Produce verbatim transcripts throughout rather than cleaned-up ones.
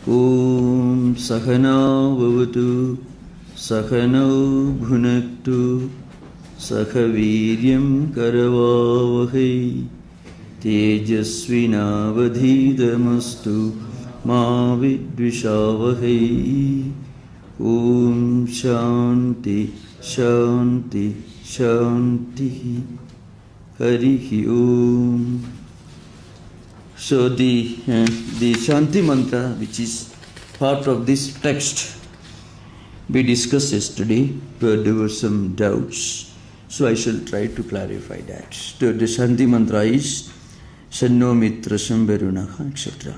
Om Sahana Vavatu Sahano Bhunaktu Sahaviryam Karavavahai Tejasvinavadhidamastu Ma Vidvishavahai. Om Shanti Shanti Shanti Harihi Om. So the, uh, the Shanti mantra, which is part of this text, we discussed yesterday, but there were some doubts. So I shall try to clarify that. So the Shanti mantra is Shanno Mitrasam Varunaha, et cetera.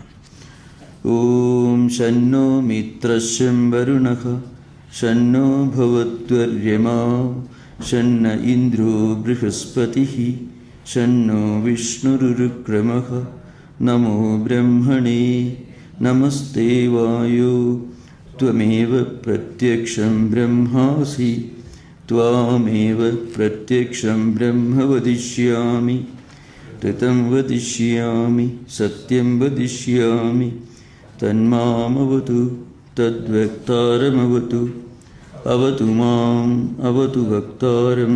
Om Shanno Mitrasam Varunaha Shanno Bhavatvaryama Shanna Indro Brihaspatihi Shanno Vishnururukramaha Namo Brahmane Namaste Vayo Tvameva Pratyaksham Brahmasi Tvameva Pratyaksham Brahma Vadishyami Tatam Vadishyami Satyam Vadishyami Tanmamavatu Tadvektaramavatu Avatu Mam Avatu Vektaram.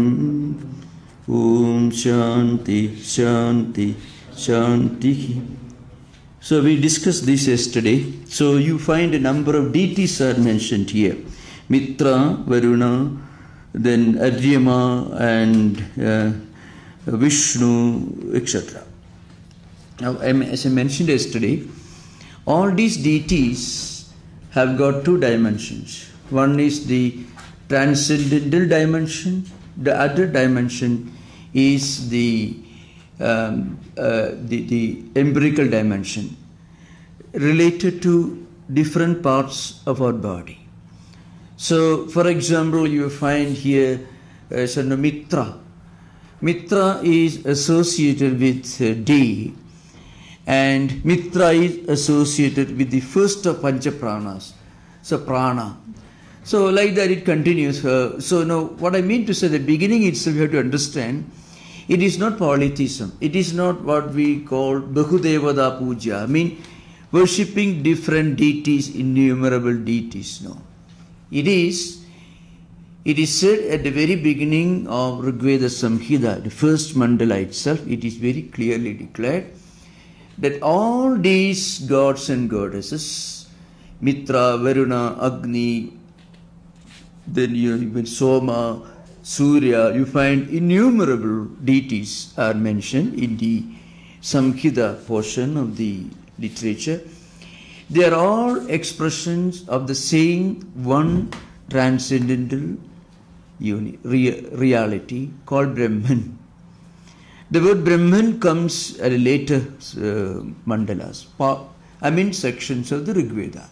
Om Shanti Shanti Shanti. So we discussed this yesterday. So you find a number of deities are mentioned here. Mitra, Varuna, then Aryama and uh, Vishnu, et cetera. Now, as I mentioned yesterday, all these deities have got two dimensions. One is the transcendental dimension. The other dimension is the um, uh, the, the empirical dimension related to different parts of our body. So, for example, you find here uh, Mitra. Mitra is associated with uh, day, and Mitra is associated with the first of Pancha Pranas, so Prana. So like that it continues. Uh, so now what I mean to say, the beginning itself you have to understand, it is not polytheism. It is not what we call Bahudevada Puja. I mean worshipping different deities, innumerable deities. No. It is, it is said at the very beginning of Rigveda Samhita, the first mandala itself, it is very clearly declared that all these gods and goddesses, Mitra, Varuna, Agni, then you even Soma, Surya, you find innumerable deities are mentioned in the Samhita portion of the literature. They are all expressions of the same one transcendental uni, rea, reality called Brahman. The word Brahman comes at a later uh, mandalas, I mean sections of the Rigveda.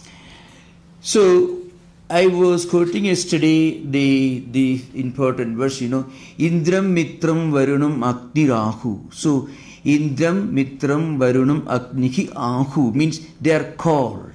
So, I was quoting yesterday the, the important verse, you know, Indram Mitram Varunam Agni Ahu. So, Indram Mitram Varunam Agnihi Ahu means they are called.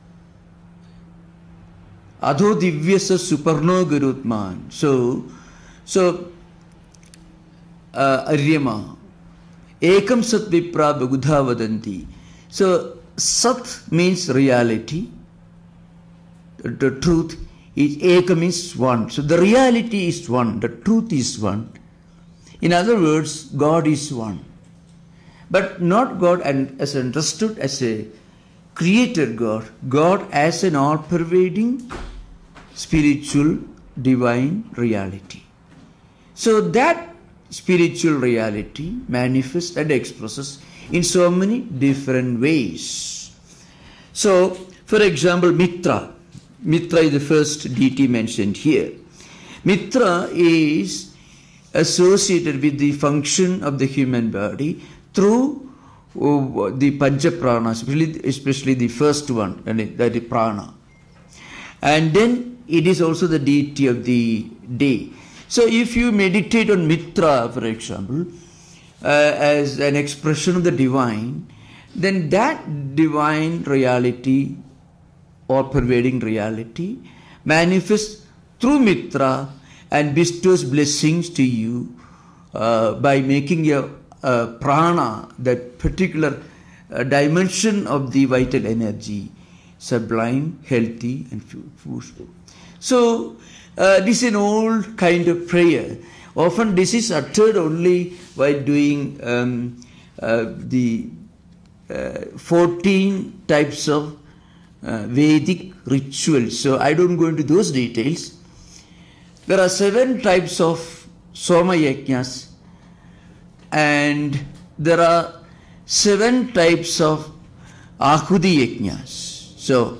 Adho Divyasa Suparno Garutman. So, so, uh, Aryama. Ekam Sat Vipra Bagudha Vadanti. So, Sat means reality. The truth is Eka means one. So the reality is one. The truth is one. In other words, God is one. But not God and as understood as a creator God. God as an all-pervading spiritual divine reality. So that spiritual reality manifests and expresses in so many different ways. So, for example, Mitra. Mitra is the first deity mentioned here. Mitra is associated with the function of the human body through uh, the Pancha Pranas, especially, especially the first one, that is Prana. And then it is also the deity of the day. So if you meditate on Mitra, for example, uh, as an expression of the divine, then that divine reality or pervading reality manifests through Mitra and bestows blessings to you uh, by making your uh, prana, that particular uh, dimension of the vital energy, sublime, healthy, and fruitful. So, uh, this is an old kind of prayer. Often this is uttered only while doing um, uh, the uh, fourteen types of uh, Vedic rituals. So, I don't go into those details. There are seven types of Soma Yajnas, and there are seven types of Ahuti Yajnas. So,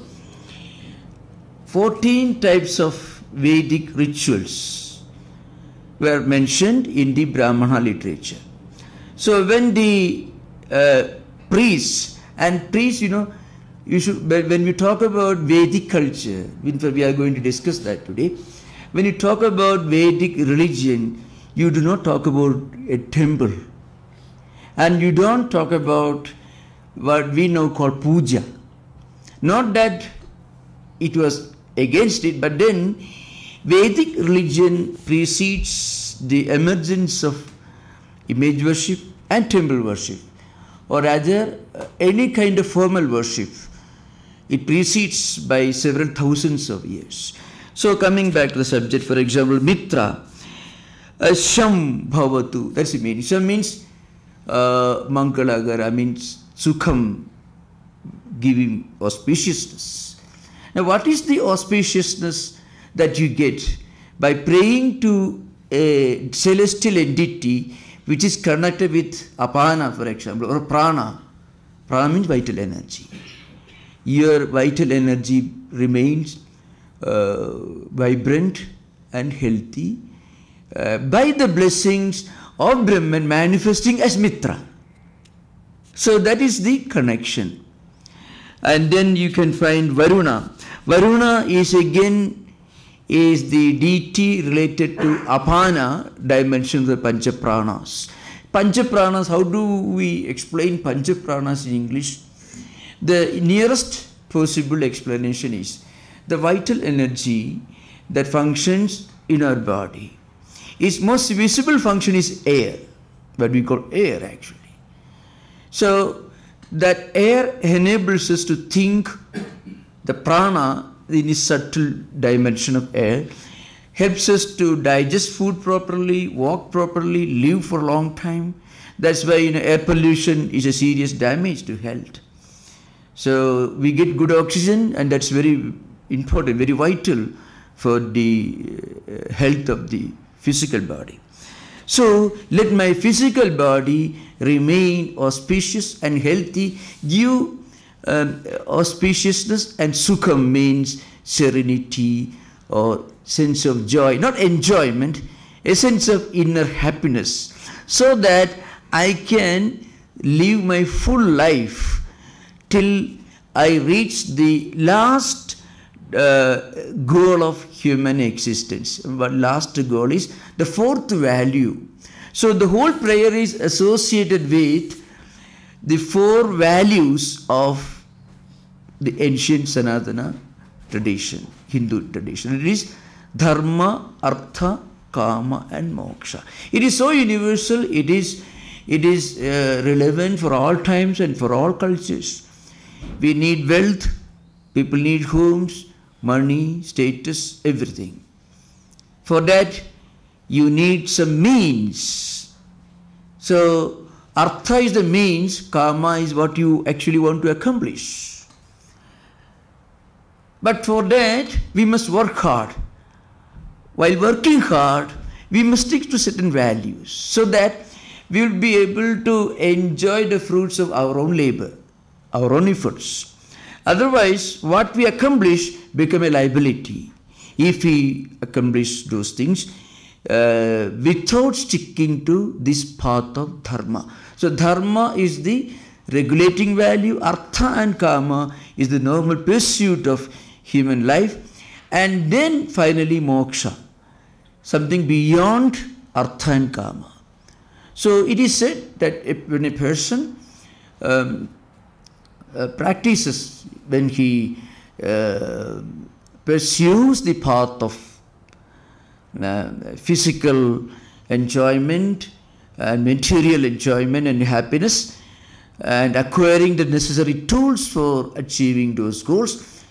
fourteen types of Vedic rituals were mentioned in the Brahmana literature. So, when the uh, priests, and priests, you know, you should, when we talk about Vedic culture, we are going to discuss that today. When you talk about Vedic religion, you do not talk about a temple. And you don't talk about what we now call puja. Not that it was against it, but then Vedic religion precedes the emergence of image worship and temple worship, or rather uh, any kind of formal worship. It precedes by several thousands of years. So coming back to the subject, for example, Mitra, uh, Sham Bhavatu, that's the meaning. Sham means uh, Mangalagara, means Sukham, giving auspiciousness. Now what is the auspiciousness that you get by praying to a celestial entity which is connected with apana, for example, or prana? Prana means vital energy. Your vital energy remains uh, vibrant and healthy uh, by the blessings of Brahman manifesting as Mitra. So that is the connection. And then you can find Varuna. Varuna is again is the deity related to apana dimension of the Panchapranas. Panchapranas, how do we explain Panchapranas in English? The nearest possible explanation is the vital energy that functions in our body. Its most visible function is air, what we call air actually. So that air enables us to think. The prana in its subtle dimension of air helps us to digest food properly, walk properly, live for a long time. That's why, you know, air pollution is a serious damage to health. So we get good oxygen, and that's very important, very vital for the uh, health of the physical body. So let my physical body remain auspicious and healthy. Give um, auspiciousness, and sukham means serenity or sense of joy, not enjoyment, a sense of inner happiness, so that I can live my full life till I reach the last uh, goal of human existence. But last goal is the fourth value. So the whole prayer is associated with the four values of the ancient Sanatana tradition, Hindu tradition. It is dharma, artha, kama, and moksha. It is so universal, it is, it is uh, relevant for all times and for all cultures. We need wealth, people need homes, money, status, everything. For that, you need some means. So, artha is the means, kama is what you actually want to accomplish. But for that, we must work hard. While working hard, we must stick to certain values so that we will be able to enjoy the fruits of our own labor, our own efforts. Otherwise, what we accomplish become a liability if we accomplish those things uh, without sticking to this path of dharma. So dharma is the regulating value, artha and kama is the normal pursuit of human life, and then finally moksha, something beyond artha and kama. So it is said that if, when a person um, uh, practices, when he uh, pursues the path of uh, physical enjoyment and material enjoyment and happiness, and acquiring the necessary tools for achieving those goals,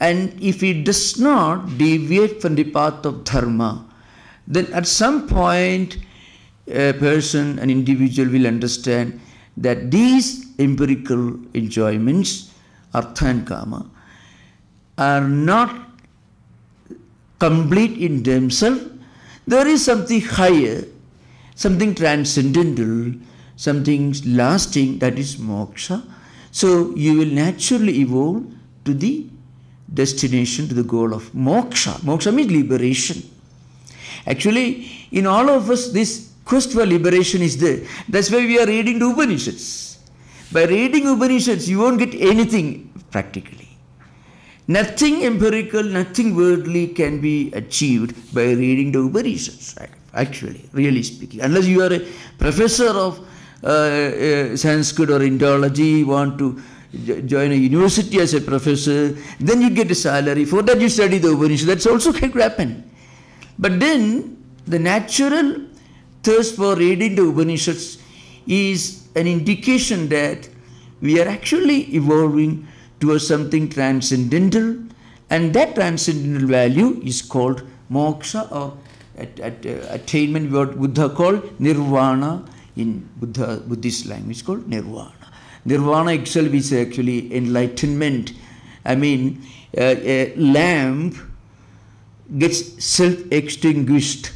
And if he does not deviate from the path of dharma, then at some point a person, an individual will understand that these empirical enjoyments, artha and kama, are not complete in themselves. There is something higher, something transcendental, something lasting, that is moksha. So you will naturally evolve to the destination, to the goal of moksha. Moksha means liberation. Actually, in all of us, this quest for liberation is there. That's why we are reading the Upanishads. By reading Upanishads, you won't get anything practically. Nothing empirical, nothing worldly can be achieved by reading the Upanishads, actually, really speaking. Unless you are a professor of uh, uh, Sanskrit or Indology, you want to join a university as a professor, then you get a salary. For that you study the Upanishads. That's also can happen. But then the natural thirst for reading the Upanishads is an indication that we are actually evolving towards something transcendental, and that transcendental value is called moksha, or at, at, uh, attainment, what Buddha called nirvana in Buddha, Buddhist language, called nirvana. Nirvana itself is actually enlightenment. I mean, uh, a lamp gets self-extinguished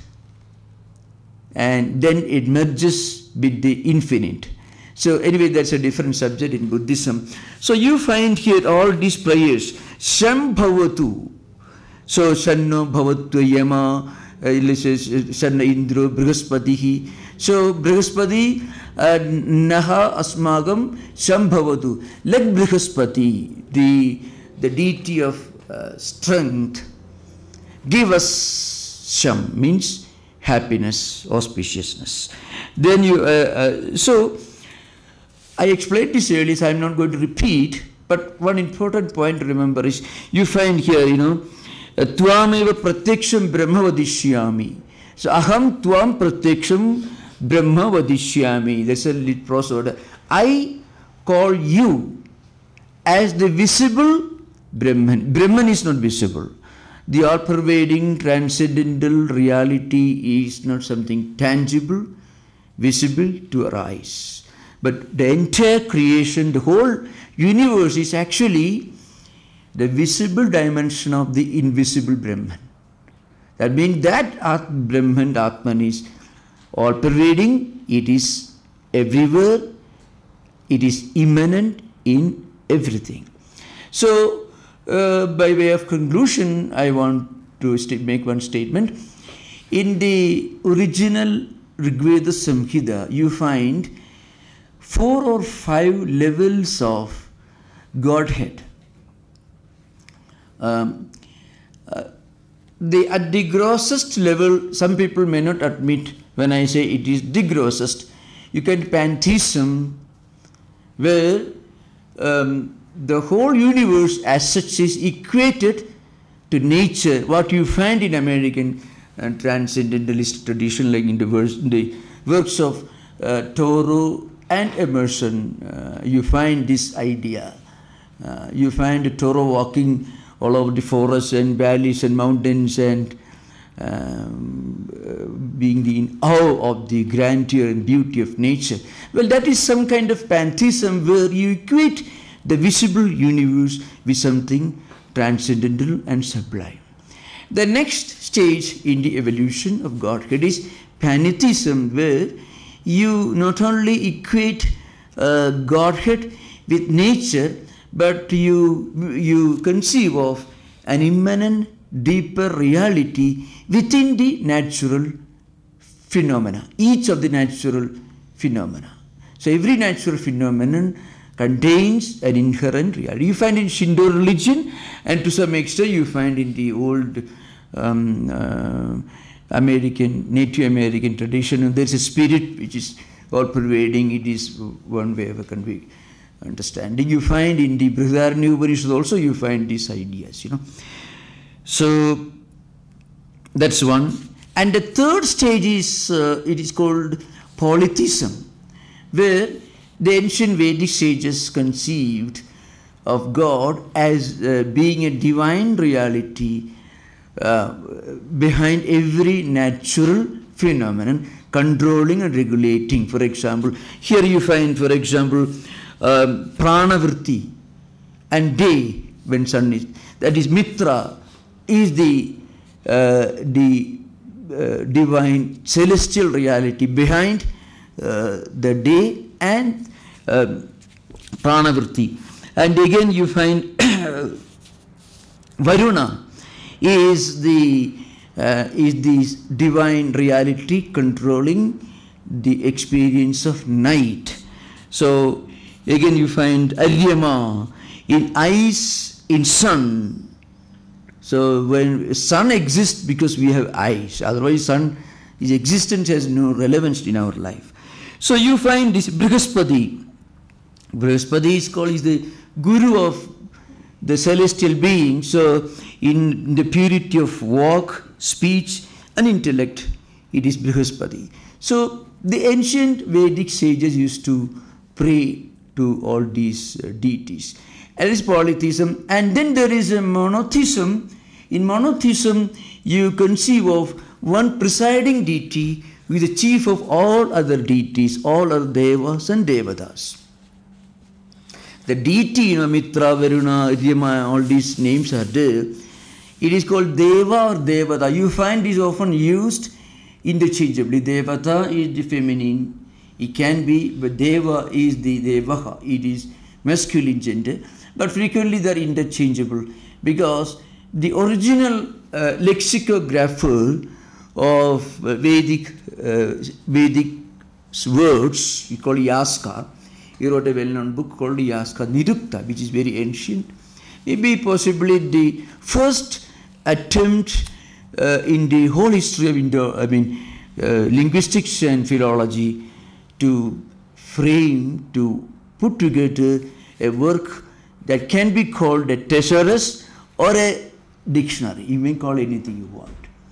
and then it merges with the infinite. So anyway, that's a different subject in Buddhism. So you find here all these prayers, Sham Bhavatu. So Shanno Bhavatu Yama, Shanna Indro, Brihaspatihi. So Brihaspati, uh, Naha Asmagam, Sham Bhavatu. Let Brihaspati, the, the deity of uh, strength, give us Sham, means happiness, auspiciousness. Then you, uh, uh, so I explained this earlier, so I'm not going to repeat, but one important point to remember is, you find here, you know, Tvameva pratyaksham brahma vadishyami. So, aham tvam pratyaksham brahma vadishyami. That's a little prose order. I call you as the visible Brahman. Brahman is not visible. The all-pervading transcendental reality is not something tangible, visible to our eyes. But the entire creation, the whole universe is actually the visible dimension of the invisible Brahman. That means that At Brahman, Atman is all-pervading, it is everywhere, it is immanent in everything. So, uh, by way of conclusion, I want to make one statement. In the original Rigveda Samhita, you find four or five levels of Godhead. Um, uh, the, at the grossest level, some people may not admit when I say it is the grossest. You can pantheism, where um, the whole universe as such is equated to nature. What you find in American uh, transcendentalist tradition, like in the, verse, in the works of uh, Thoreau and Emerson, uh, you find this idea. Uh, you find Thoreau walking all over the forests and valleys and mountains and um, uh, being the in awe of the grandeur and beauty of nature. Well, that is some kind of pantheism where you equate the visible universe with something transcendental and sublime. The next stage in the evolution of Godhead is panentheism, where you not only equate uh, Godhead with nature, but you, you conceive of an immanent, deeper reality within the natural phenomena, each of the natural phenomena. So every natural phenomenon contains an inherent reality. You find in Shinto religion, and to some extent you find in the old um, uh, American, Native American tradition, there is a spirit which is all-pervading. It is one way of a convey understanding. You find in the Bhrigu Upanishad also, you find these ideas, you know. So that's one. And the third stage is, uh, it is called polytheism, where the ancient Vedic sages conceived of God as uh, being a divine reality uh, behind every natural phenomenon, controlling and regulating. For example, here you find, for example, um, pranavritti and day when sun is, that is Mitra, is the uh, the uh, divine celestial reality behind uh, the day and uh, pranavritti. And again you find Varuna is the uh, is this divine reality controlling the experience of night. So again you find Aryama in eyes, in sun. So when sun exists because we have eyes, otherwise sun, his existence has no relevance in our life. So you find this Brihaspati. Brihaspati is called is the guru of the celestial being. So in the purity of walk, speech and intellect, it is Brihaspati. So the ancient Vedic sages used to pray to all these uh, deities. That is polytheism. And then there is a monotheism. In monotheism, you conceive of one presiding deity who is the chief of all other deities, all other devas and devatas. The deity, you know, Mitra, Varuna, Aryama, all these names are there. It is called Deva or Devata. You find it is often used interchangeably. Devata is the feminine. It can be, but Deva is the Devaha. It is masculine gender. But frequently they are interchangeable because the original uh, lexicographer of uh, Vedic uh, Vedic words, we call Yaska. He wrote a well-known book called Yaska Nirukta, which is very ancient. Maybe possibly the first attempt uh, in the whole history of Indo, I mean, uh, linguistics and philology to frame, to put together a work that can be called a thesaurus or a dictionary. You may call anything you want.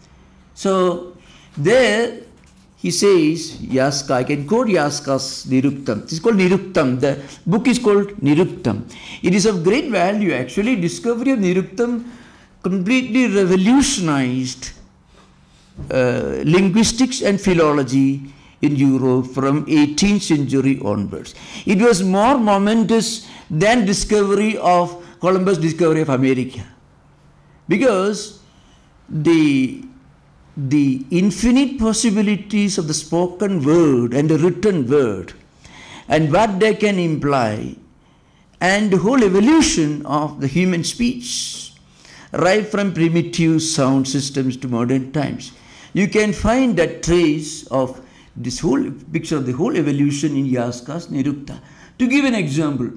So there he says, Yaska, I can quote Yaska's Niruktam. It is called Niruktam. The book is called Niruktam. It is of great value. Actually, discovery of Niruktam completely revolutionized uh, linguistics and philology in Europe from eighteenth century onwards. It was more momentous than discovery of Columbus' discovery of America, because the the infinite possibilities of the spoken word and the written word and what they can imply, and the whole evolution of the human speech right from primitive sound systems to modern times. You can find that trace of this whole picture of the whole evolution in Yaska's Nirukta. To give an example,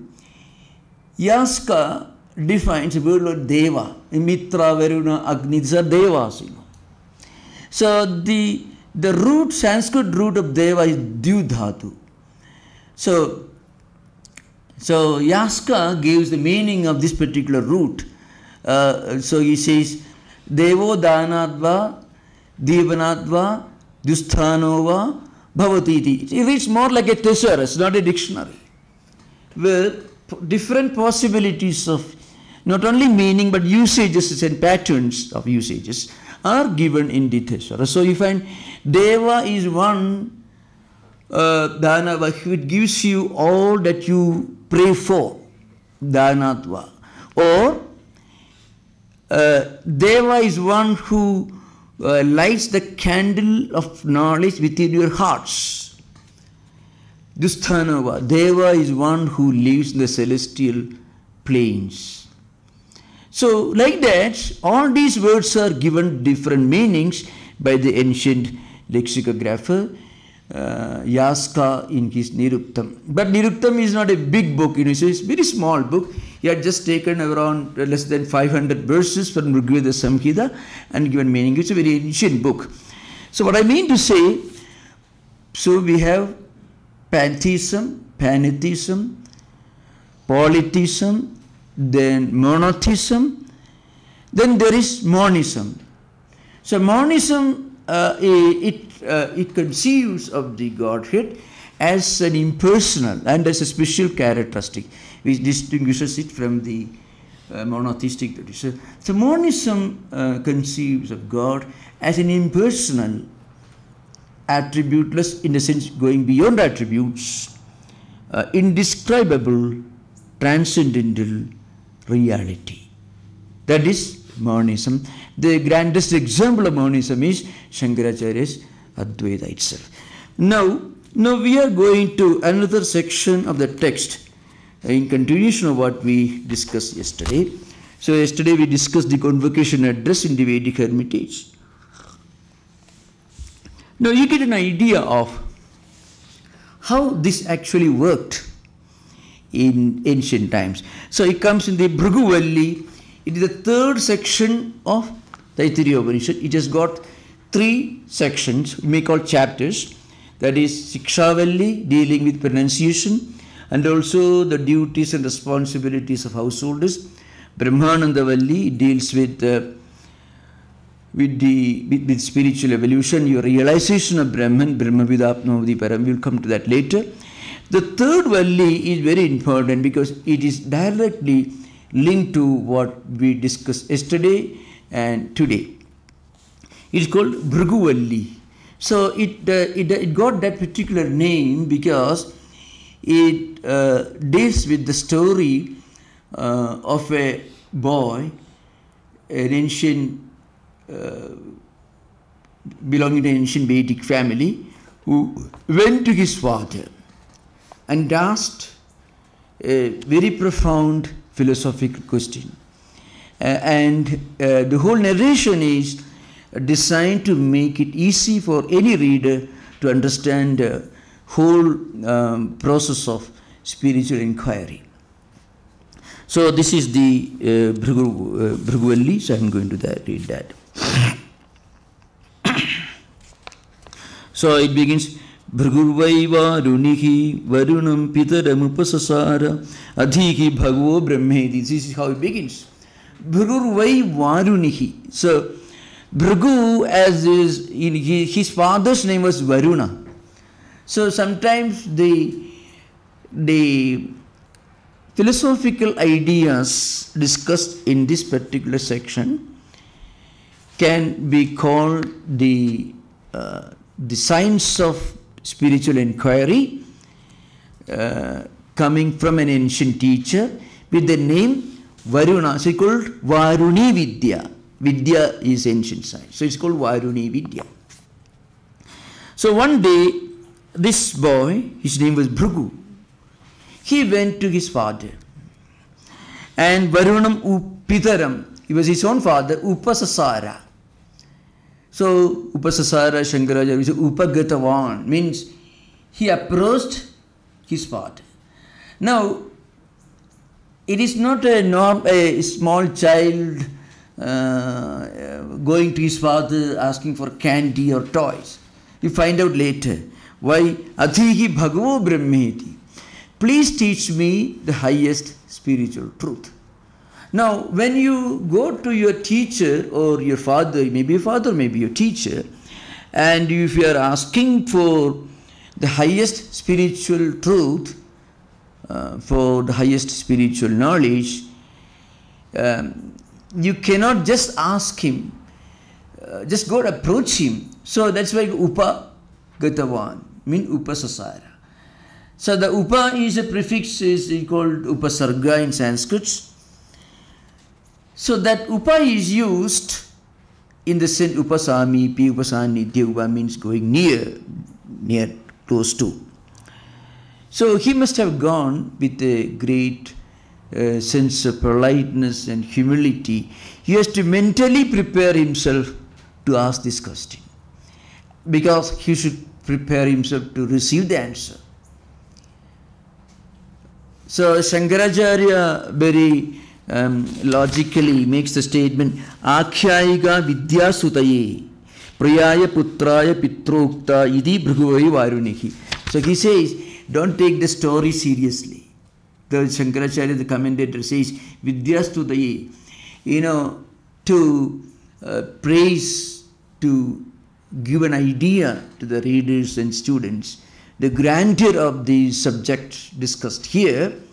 Yaska defines the word like Deva, Mitra, Varuna, Agni, these are Devas, you know. So the, the root, Sanskrit root of Deva is Dyu-dhatu. So, so Yaska gives the meaning of this particular root. Uh, so he says, Devo Danadva, Devanadva, Dusthanova, Bhavatiti. It reads more like a thesaurus, not a dictionary, where different possibilities of not only meaning but usages and patterns of usages are given in the thesaurus. So you find Deva is one uh, Danava, it gives you all that you pray for, Danatva. Or uh, Deva is one who uh, lights the candle of knowledge within your hearts. Dusthanava, Deva is one who lives in the celestial planes. So like that, all these words are given different meanings by the ancient lexicographer uh, Yaska in his Niruktam. But Niruktam is not a big book, you know, so it's a very small book. He had just taken around less than five hundred verses from Bhrigu Samhita and given meaning. It's a very ancient book. So what I mean to say, so we have pantheism, panentheism, polytheism, then monotheism, then there is monism. So monism, uh, it, uh, it conceives of the Godhead as an impersonal and as a special characteristic. which distinguishes it from the uh, monotheistic tradition. So monism uh, conceives of God as an impersonal, attributeless, in the sense going beyond attributes, uh, indescribable, transcendental reality. That is monism. The grandest example of monism is Shankaracharya's Advaita itself. Now, now we are going to another section of the text in continuation of what we discussed yesterday. So yesterday we discussed the convocation address in the Vedic Hermitage. Now you get an idea of how this actually worked in ancient times. So it comes in the Bhrigu Valli. It is the third section of Taittiriya Upanishad. It has got three sections, we may call chapters. That is Sikshavalli, dealing with pronunciation, and also the duties and responsibilities of householders. Brahmananda Valli deals with uh, with the with, with spiritual evolution, your realization of Brahman, Brahmavidapnavadi Param. We will come to that later. The third Valli is very important because it is directly linked to what we discussed yesterday and today. It is called Bhrigu Valli. So it, uh, it, it got that particular name because it uh, deals with the story uh, of a boy, an ancient, uh, belonging to an ancient Vedic family, who went to his father and asked a very profound philosophical question. Uh, and uh, the whole narration is designed to make it easy for any reader to understand the whole um, process of spiritual inquiry. So this is the uh, Bhrigu, uh, Bhrigu Valli, so I am going to that, read that. So it begins, Bhrigurvai Varunihi Varunam Pitaram Upasasara Adhiki Bhagavo Brahmedi. This is how it begins. Bhrigurvai Varunihi. So Bhrigu, as is, in his father's name was Varuna. So sometimes the, the philosophical ideas discussed in this particular section can be called the, uh, the science of spiritual inquiry, uh, coming from an ancient teacher with the name Varuna. So it's called Varuni Vidya. Vidya is ancient science. So it's called Varuni Vidya. So one day, this boy, his name was Bhrigu, he went to his father. And Varunam Upitaram, he was his own father, Upasasara. So Upasasara, Shankaracharya, Upagatavan, means he approached his father. Now, it is not a, norm, a small child uh, going to his father asking for candy or toys. You find out later. Why? Adhihi Bhagavo Brahmeti. Please teach me the highest spiritual truth. Now, when you go to your teacher or your father, maybe your father, maybe your teacher, and if you are asking for the highest spiritual truth, uh, for the highest spiritual knowledge, um, you cannot just ask him, uh, just go and approach him. So that's why Upa Gatavan, mean Upasasara. So the Upa is a prefix, is called Upasarga in Sanskrit. So that Upa is used in the sense Upasami, Pi Upasanidya. Upa means going near, near, close to. So he must have gone with a great uh, sense of politeness and humility. He has to mentally prepare himself to ask this question, because he should prepare himself to receive the answer. So Shankaracharya very um, logically makes the statement, Akhyaiga Vidya Sutaye Priyaya Putraya Pitrokta Idi Bhriguvai Varunihi. So he says, don't take the story seriously. The Shankaracharya, the commentator, says, Vidya Sutaye, you know, to uh, praise, to give an idea to the readers and students, the grandeur of the subject discussed here,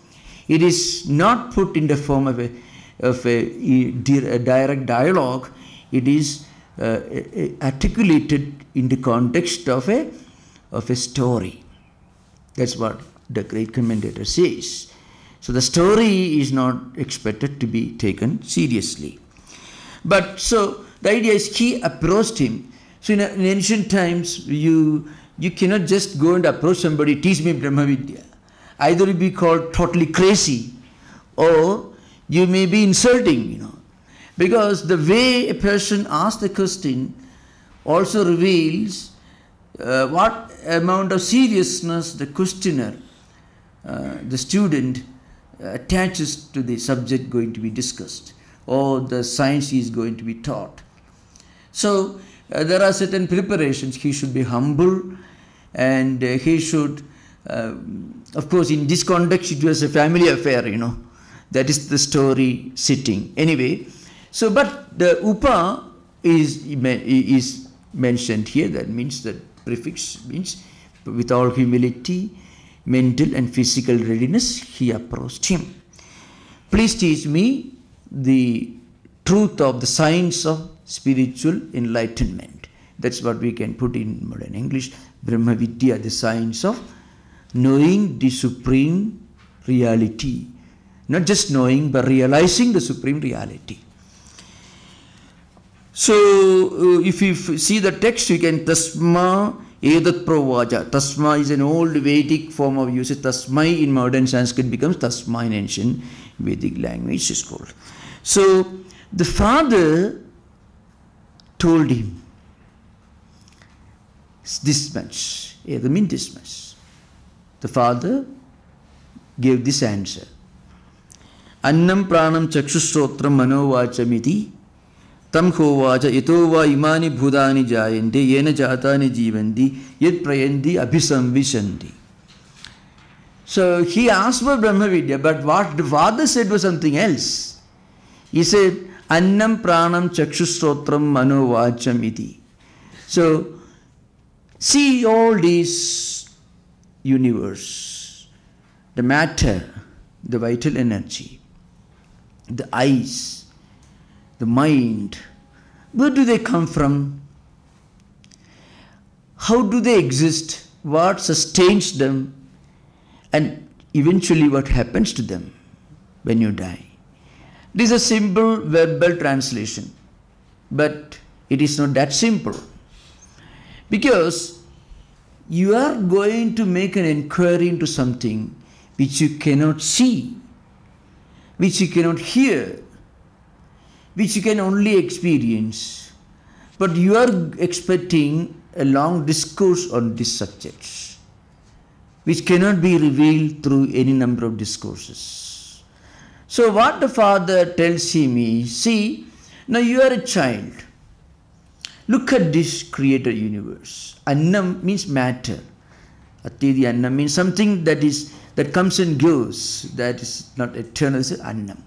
It is not put in the form of a, of a, a direct dialogue. It is uh, articulated in the context of a, of a story. That's what the great commentator says. So the story is not expected to be taken seriously. But so the idea is he approached him. So in, in ancient times, you, you cannot just go and approach somebody, teach me Brahma Vidya. Either you be called totally crazy or you may be insulting, you know. Because the way a person asks the question also reveals uh, what amount of seriousness the questioner, uh, the student, uh, attaches to the subject going to be discussed, or the science he is going to be taught. So uh, there are certain preparations. He should be humble, and uh, he should, uh, of course, in this context it was a family affair, you know. That is the story sitting. Anyway, so but the upa is, is mentioned here. That means that prefix means with all humility, mental and physical readiness, he approached him. Please teach me the truth of the science of spiritual enlightenment. That's what we can put in modern English. Brahma Vidya, the science of knowing the supreme reality. Not just knowing, but realizing the supreme reality. So, uh, if you see the text, you can tasma edat pravaja. Tasma is an old Vedic form of usage. Tasmai in modern Sanskrit becomes tasma in ancient Vedic language is called. So, the father told him this much. Yeah, the mean this much. The father gave this answer. Annam pranam chakshusrotram manovachamiti tam hovacha yatova imani bhudani jayante yena jatani jivanti yet prayandi abhisamvishanti. So he asked for Brahma Vidya, but what the father said was something else. He said, Annam pranam chakshusrotram manovachamiti. So see all this universe, the matter, the vital energy, the eyes, the mind, where do they come from? How do they exist? What sustains them? And eventually what happens to them when you die? This is a simple verbal translation, but it is not that simple. Because you are going to make an inquiry into something which you cannot see, which you cannot hear, which you can only experience. But you are expecting a long discourse on these subjects, which cannot be revealed through any number of discourses. So what the father tells him is, see, now you are a child. Look at this created universe. Annam means matter. Atidi annam means something that is that comes and goes, that is not eternal, it's annam.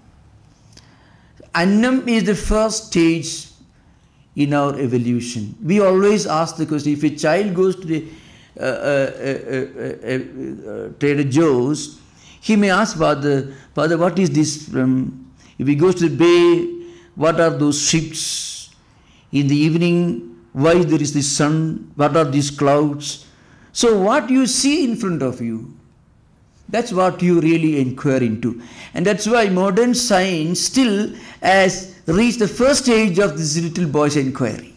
Annam is the first stage in our evolution. We always ask the question, if a child goes to the uh, uh, uh, uh, uh, uh, Trader Joe's, he may ask Father, Father, what is this from? If he goes to the bay, what are those ships? In the evening, why there is this sun? What are these clouds? So what you see in front of you, that's what you really inquire into. And that's why modern science still has reached the first stage of this little boy's inquiry.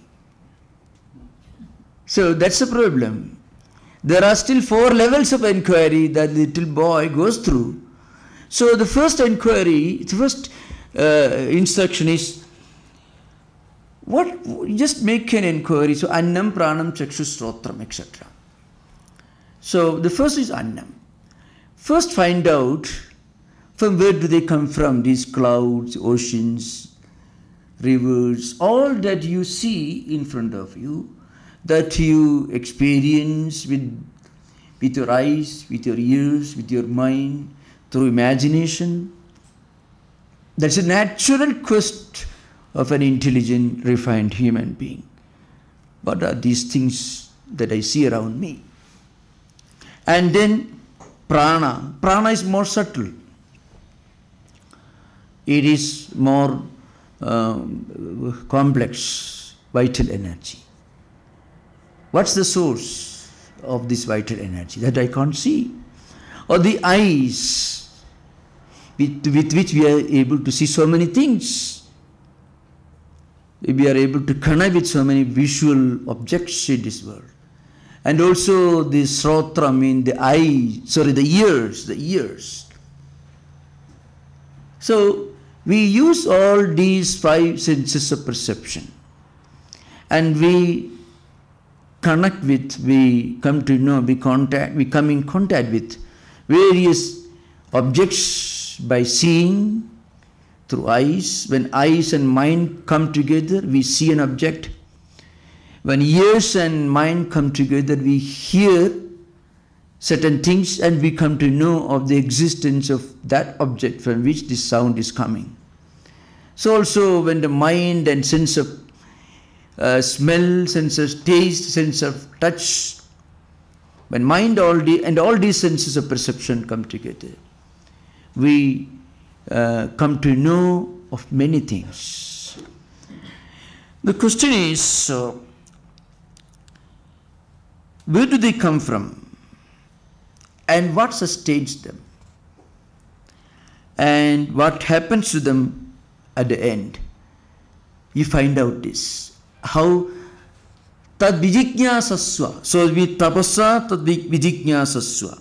So that's the problem. There are still four levels of inquiry that the little boy goes through. So the first inquiry, the first uh, instruction is, what? Just make an inquiry. So annam, pranam, chakshus, srotram, et cetera. So the first is annam. First find out from where do they come from, these clouds, oceans, rivers, all that you see in front of you, that you experience with, with your eyes, with your ears, with your mind, through imagination. That's a natural quest of an intelligent, refined human being. What are these things that I see around me? And then prana. Prana is more subtle. it is more um, complex vital energy. What's the source of this vital energy? That I can't see. Or the eyes with, with which we are able to see so many things. We are able to connect with so many visual objects in this world. And also the srotra, I mean the eye, sorry, the ears, the ears. So we use all these five senses of perception, and we connect with, we come to know, we contact, we come in contact with various objects by seeing through eyes. When eyes and mind come together, we see an object. When ears and mind come together, we hear certain things and we come to know of the existence of that object from which this sound is coming. So also when the mind and sense of uh, smell, sense of taste, sense of touch, when mind all the, and all these senses of perception come together, we uh, come to know of many things. The question is, uh, where do they come from? And what sustains them? And what happens to them at the end? You find out this. How tad vijijñāsasva. So with tapasa tad vijijñāsasva.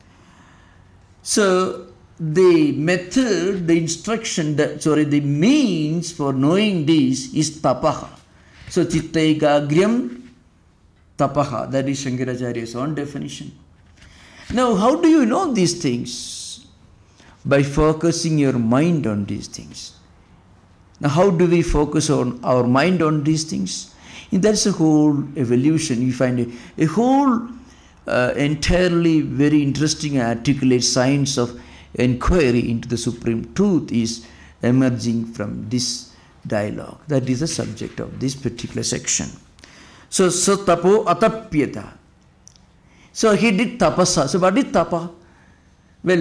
So the method, the instruction, that, sorry, the means for knowing this is tapaha. So chittaikāgryam tapaha. That is Shankaracharya's own definition. Now, how do you know these things? By focusing your mind on these things. Now, how do we focus on our mind on these things? And that's a whole evolution. You find a, a whole uh, entirely very interesting articulate science of inquiry into the supreme truth is emerging from this dialogue. That is the subject of this particular section. So, so tapo atapyata. So he did tapasa. So what is tapa? Well,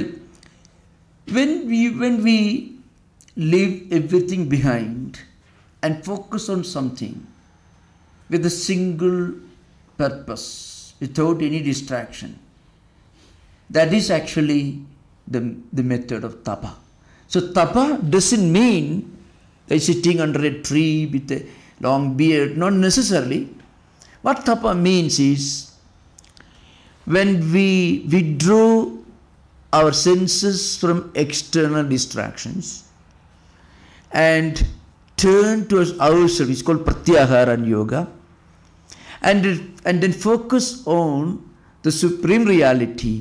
when we when we leave everything behind and focus on something with a single purpose, without any distraction, that is actually the, the method of tapa. So tapa doesn't mean like sitting under a tree with a long beard, not necessarily. What tapa means is when we withdraw our senses from external distractions and turn towards ourselves, it's called pratyahara in yoga, and, and then focus on the supreme reality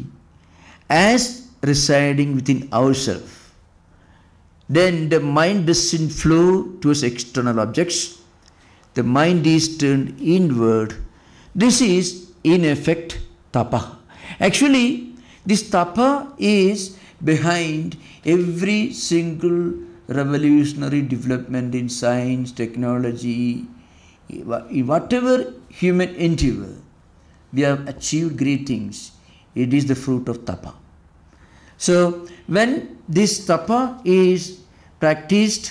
as residing within ourselves. Then the mind doesn't flow towards external objects. The mind is turned inward. This is, in effect, tapa. Actually, this tapa is behind every single revolutionary development in science, technology, whatever human endeavor. We have achieved great things. It is the fruit of tapa. So, when this tapa is practiced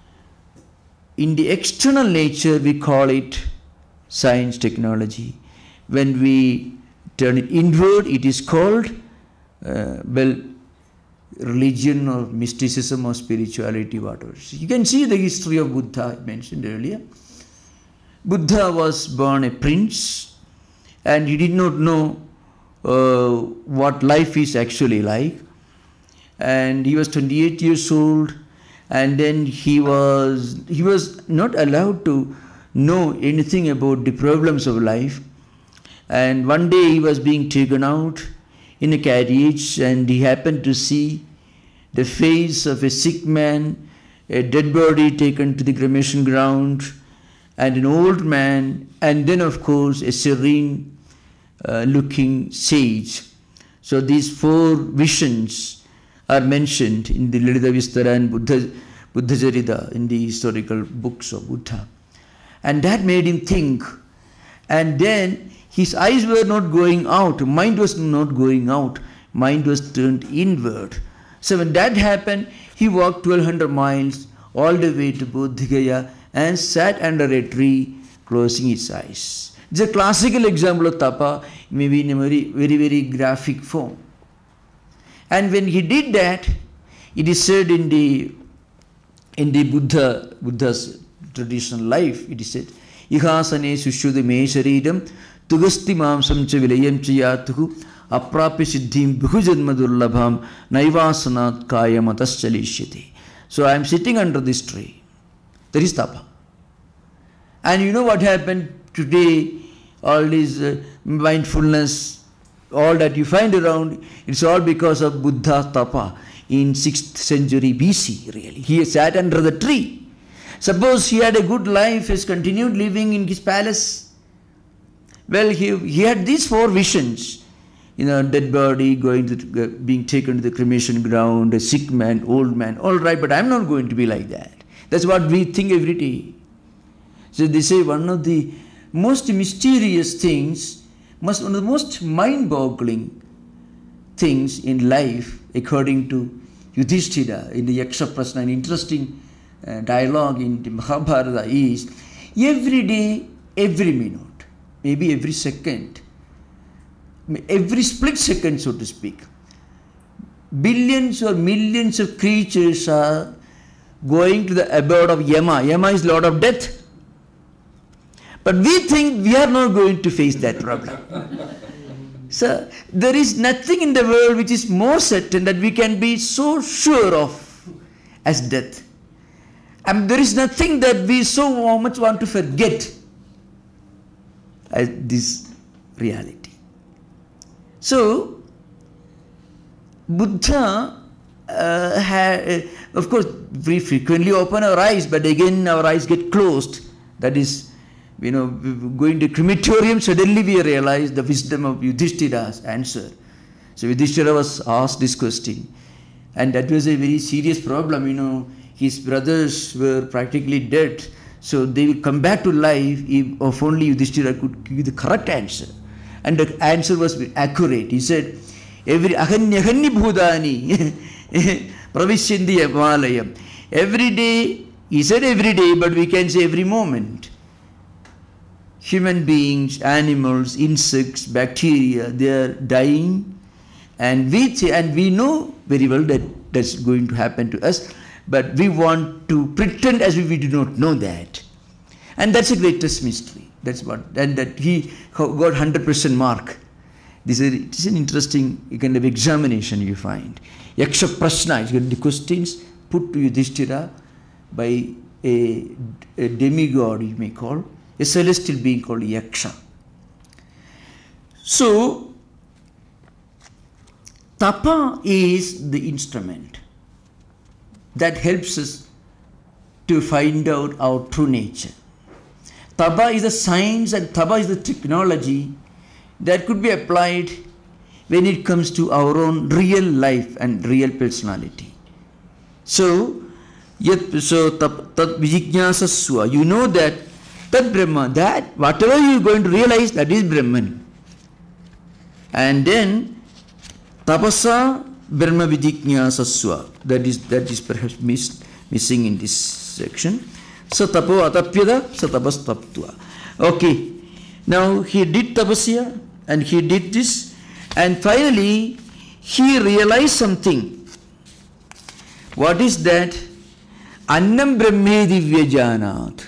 in the external nature, we call it science, technology. When we turn it inward, it is called, uh, well, religion or mysticism or spirituality, whatever. You can see the history of Buddha I mentioned earlier. Buddha was born a prince and he did not know uh, what life is actually like. And he was twenty-eight years old, and then he was, he was not allowed to know anything about the problems of life. And one day he was being taken out in a carriage and he happened to see the face of a sick man, a dead body taken to the cremation ground, and an old man, and then of course a serene uh, looking sage. So these four visions are mentioned in the Lalita Vistara and Buddha, Buddha Charita, in the historical books of Buddha. And that made him think. And then his eyes were not going out, mind was not going out, mind was turned inward. So when that happened, He walked twelve hundred miles all the way to Bodh Gaya and sat under a tree, closing his eyes. It's a classical example of tapa, maybe in a very, very, very graphic form. And when he did that, it is said in the in the Buddha Buddha's traditional life, it is said, Ihasane sushuddhi me sharidam tugasti mamsam cha vilayam cha yatuhu aprapi siddhim bhujanmadurlabham naivasanat kayamatas chalishyati. So I am sitting under this tree. There is tapa. And you know what happened today? All this uh, mindfulness, all that you find around, it's all because of Buddha tapa in sixth century B C, really. He sat under the tree. Suppose he had a good life, has continued living in his palace. Well, he, he had these four visions. You know, dead body going to, uh, being taken to the cremation ground, a sick man, old man. All right, but I'm not going to be like that. That's what we think every day. So they say one of the most mysterious things, most, one of the most mind-boggling things in life, according to Yudhishthira in the Yaksha Prasna, an interesting uh, dialogue in the Mahabharata is, every day, every minute, maybe every second, every split second, so to speak, billions or millions of creatures are going to the abode of Yama. Yama is Lord of Death. But we think we are not going to face that problem. So there is nothing in the world which is more certain that we can be so sure of as death. And there is nothing that we so much want to forget as this reality. So, Buddha, uh, had, uh, of course, we frequently open our eyes, but again our eyes get closed. That is, you know, going to crematorium, suddenly we realize the wisdom of Yudhishthira's answer. So Yudhishthira was asked this question, and that was a very serious problem. You know, his brothers were practically dead, so they will come back to life if, if only Yudhishthira could give the correct answer. And the answer was accurate. He said, every ahanyahani bhudani pravishyandi avalayam. Every day, he said every day, but we can say every moment. Human beings, animals, insects, bacteria, they are dying, and we and we know very well that that's going to happen to us, but we want to pretend as if we do not know that. And that's the greatest mystery. That's what, and that he got one hundred percent mark. This is, this is an interesting kind of examination you find. Yaksha Prasna, the questions put to Yudhishthira by a, a demigod, you may call, a celestial being called Yaksha. So, tapa is the instrument that helps us to find out our true nature. Tapa is the science and tapa is the technology that could be applied when it comes to our own real life and real personality. So, yet, so tat vijijñāsasva, you know that Tat Brahma, that whatever you are going to realize, that is Brahman. And then tapasa Brahma vijijñāsasva, that is that is perhaps miss, missing in this section. So tapo atapyada, so tapas taptua. Okay. Now he did tapasya and he did this, and finally he realized something. What is that? Annam brahmedi vyajanat.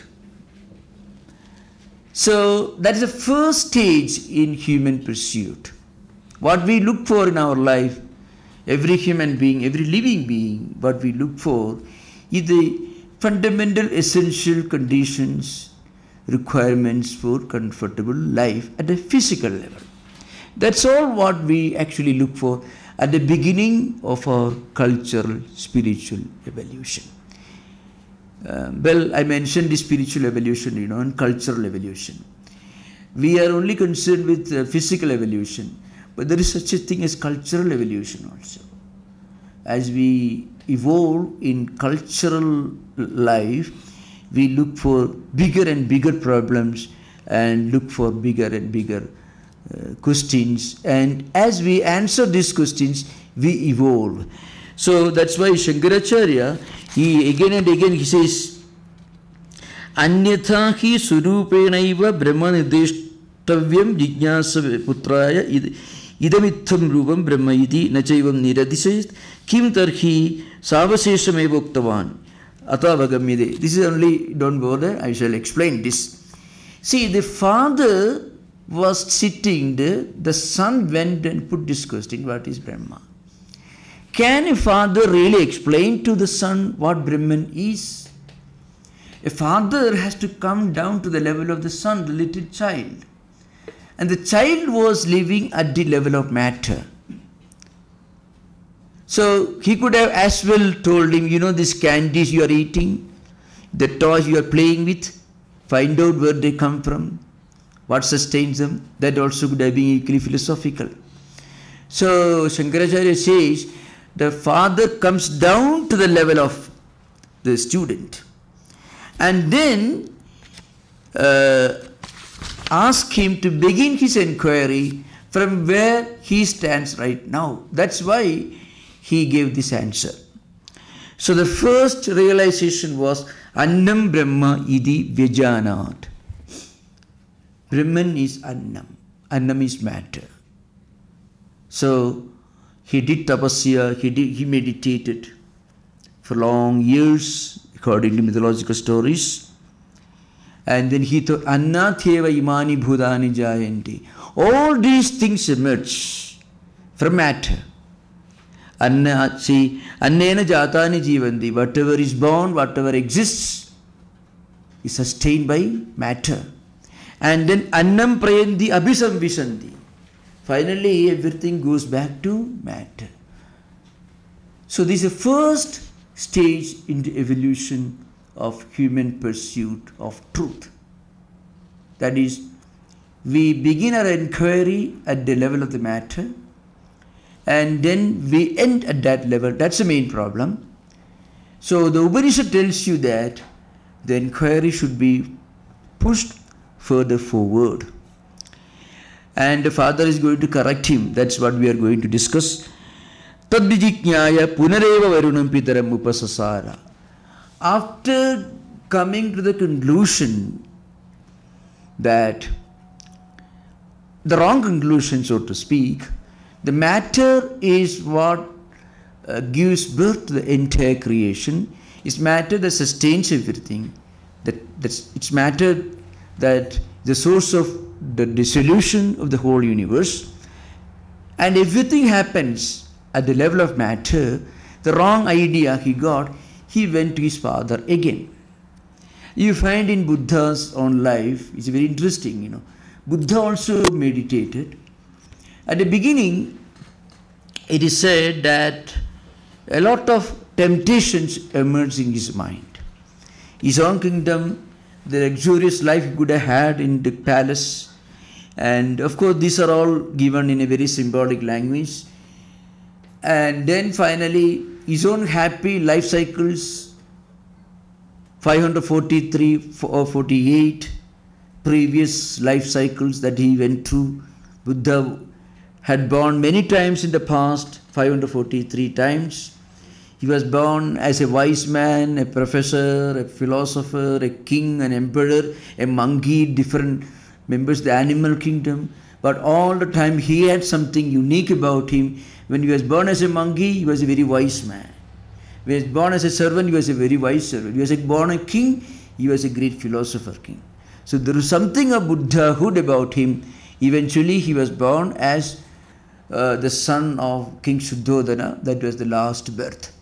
So that is the first stage in human pursuit. What we look for in our life, every human being, every living being, what we look for is the fundamental essential conditions, requirements for comfortable life at a physical level. That's all what we actually look for at the beginning of our cultural, spiritual evolution. Uh, well, I mentioned the spiritual evolution, you know, and cultural evolution. We are only concerned with uh, physical evolution, but there is such a thing as cultural evolution also. As we evolve in cultural life, we look for bigger and bigger problems and look for bigger and bigger uh, questions. And as we answer these questions, we evolve. So that's why Shankaracharya, he again and again he says, Anyatha hi surupenaiva brahma nideshtavyam jijnasa putraya idamitham rupam brahma iti nachaivam niradisayat kim tarhi savasesham eva uktavan atavagamide. This is only, don't bother, I shall explain this. See, the father was sitting there, the son went and put this question, what is Brahma? Can a father really explain to the son what Brahman is? A father has to come down to the level of the son, the little child. And the child was living at the level of matter. So he could have as well told him, you know, these candies you are eating, the toys you are playing with, find out where they come from, what sustains them. That also could have been equally philosophical. So Shankaracharya says, the father comes down to the level of the student and then uh, ask him to begin his inquiry from where he stands right now. That's why he gave this answer. So the first realization was Annam Brahma idi Vyajanat. Brahman is Annam. Annam is matter. So he did tapasya, he, did, he meditated for long years according to mythological stories. And then he thought, Anna Theva Imani Bhudani Jayanti. All these things emerge from matter. Anna, see, Annena Jatani Jivanti. Whatever is born, whatever exists, is sustained by matter. And then Annam Prayanti Abhisamvisanti. Finally, everything goes back to matter. So this is the first stage in the evolution of human pursuit of truth. That is, we begin our inquiry at the level of the matter and then we end at that level. That's the main problem. So the Upanishad tells you that the inquiry should be pushed further forward. And the father is going to correct him. That's what we are going to discuss. Tadvijiknyaya punareva varunam pitaram upasasara. After coming to the conclusion that the wrong conclusion, so to speak, the matter is what uh, gives birth to the entire creation. It's matter that sustains everything. That that's it's matter that the source of the dissolution of the whole universe, and everything happens at the level of matter. The wrong idea he got, he went to his father again. You find in Buddha's own life, it's very interesting, you know. Buddha also meditated. At the beginning, it is said that a lot of temptations emerged in his mind. His own kingdom, the luxurious life he could have had in the palace, and of course these are all given in a very symbolic language. And then finally his own happy life cycles, five hundred forty-three or forty-eight previous life cycles that he went through. Buddha had born many times in the past, five hundred forty-three times. He was born as a wise man, a professor, a philosopher, a king, an emperor, a monkey, different members of the animal kingdom. But all the time he had something unique about him. When he was born as a monkey, he was a very wise man. When he was born as a servant, he was a very wise servant. He was born a king, he was a great philosopher king. So there is something of Buddhahood about him. Eventually he was born as uh, the son of King Shuddhodana. That was the last birth.